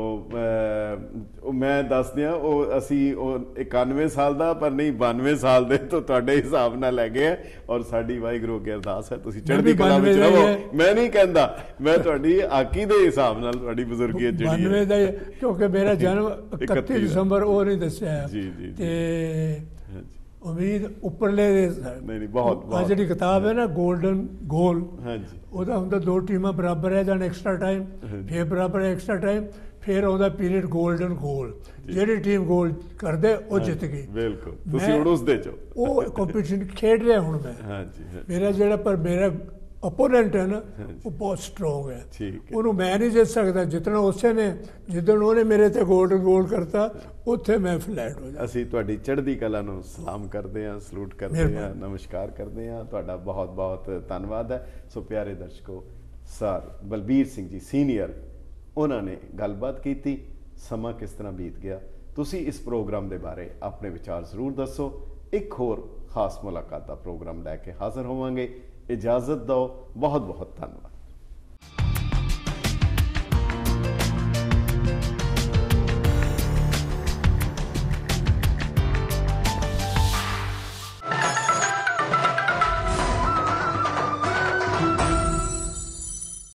ਉਹ ਮੈਂ ਦੱਸ ਦਿਆਂ, ਉਹ ਅਸੀਂ ਉਹ ਇਕਾਨਵੇਂ ਸਾਲ ਦਾ ਪਰ ਨਹੀਂ ਬਾਨਵੇਂ ਸਾਲ ਦੇ ਤੋਂ ਤੁਹਾਡੇ ਹਿਸਾਬ ਨਾਲ ਲੈ ਗਏ, ਔਰ ਸਾਡੀ ਵਾਹਿਗੁਰੂ ਅੱਗੇ ਅਰਦਾਸ ਹੈ ਤੁਸੀਂ ਚੜ੍ਹਦੀ ਕਲਾ ਵਿੱਚ ਰਹੋ। ਮੈਂ ਨਹੀਂ ਕਹਿੰਦਾ, ਮੈਂ ਤੁਹਾਡੀ ਹਾਕੀ ਦੇ ਹਿਸਾਬ ਨਾਲ ਤੁਹਾਡੀ ਬਜ਼ੁਰਗੀਅਤ ਜਿਹੜੀ ਬਾਨਵੇਂ ਦਾ, ਕਿਉਂਕਿ ਮੇਰਾ ਜਨਮ ਇਕੱਤੀ ਦਸੰਬਰ ਉਹ ਨਹੀਂ ਦੱਸਿਆ, ਤੇ ਉਮੀਦ ਉੱਪਰਲੇ ਨਹੀਂ ਨਹੀਂ ਬਹੁਤ ਬਹੁਤ। ਜਿਹੜੀ ਕਿਤਾਬ ਹੈ ਨਾ ਗੋਲਡਨ ਗੋਲ, ਉਹਦਾ ਹੁੰਦਾ ਦੋ ਟੀਮਾਂ ਬਰਾਬਰ ਹੈ ਜਾਣ ਐਕਸਟਰਾ ਟਾਈਮ, ਫਿਰ ਬਰਾਬਰ ਐਕਸਟਰਾ ਟਾਈਮ, ਫਿਰ ਉਹਦਾ ਪੀਰੀਅਡ ਗੋਲਡਨ ਗੋਲ, ਜਿਹੜੀ ਟੀਮ ਗੋਲ ਕਰਦੇ ਉਹ ਜਿੱਤ ਗਈ। ਬਿਲਕੁਲ, ਤੁਸੀਂ ਹੁਣ ਉਸ ਦੇ ਚੋ ਉਹ ਕੰਪੀਟੀਸ਼ਨ ਖੇਡ ਰਿਹਾ ਹੁਣ ਮੈਂ। ਹਾਂਜੀ, ਮੇਰਾ ਜਿਹੜਾ ਪਰ ਮੇਰਾ ਓਪੋਨੈਂਟ ਹੈ ਨਾ ਉਹ ਬਹੁਤ ਸਟਰੋਂਗ ਹੈ, ਉਹਨੂੰ ਮੈਂ ਨਹੀਂ ਜਿੱਤ ਸਕਦਾ, ਜਿੱਤਣਾ ਉਸੇ ਨੇ। ਜਿੱਦਣ ਉਹਨੇ ਮੇਰੇ ਤੇ ਗੋਲਡਨ ਗੋਲ ਕਰਤਾ, ਉੱਥੇ ਮੈਂ ਫਲੈਟ ਹੋ ਜਾ। ਅਸੀਂ ਤੁਹਾਡੀ ਚੜ੍ਹਦੀ ਕਲਾ ਨੂੰ ਸਲਾਮ ਕਰਦੇ ਹਾਂ, ਸਲੂਟ ਕਰਦੇ ਹਾਂ, ਨਮਸਕਾਰ ਕਰਦੇ ਹਾਂ, ਤੁਹਾਡਾ ਬਹੁਤ ਬਹੁਤ ਧੰਨਵਾਦ ਹੈ। ਸੋ ਪਿਆਰੇ ਦਰਸ਼ਕੋ, ਸਰ ਬਲਬੀਰ ਸਿੰਘ ਜੀ ਸੀਨੀਅਰ, ਉਹਨਾਂ ਨੇ ਗੱਲਬਾਤ ਕੀਤੀ, ਸਮਾਂ ਕਿਸ ਤਰ੍ਹਾਂ ਬੀਤ ਗਿਆ। ਤੁਸੀਂ ਇਸ ਪ੍ਰੋਗਰਾਮ ਦੇ ਬਾਰੇ ਆਪਣੇ ਵਿਚਾਰ ਜ਼ਰੂਰ ਦੱਸੋ। ਇੱਕ ਹੋਰ ਖਾਸ ਮੁਲਾਕਾਤ ਦਾ ਪ੍ਰੋਗਰਾਮ ਲੈ ਕੇ ਹਾਜ਼ਰ ਹੋਵਾਂਗੇ। ਇਜਾਜ਼ਤ ਦਿਓ, ਬਹੁਤ ਬਹੁਤ ਧੰਨਵਾਦ।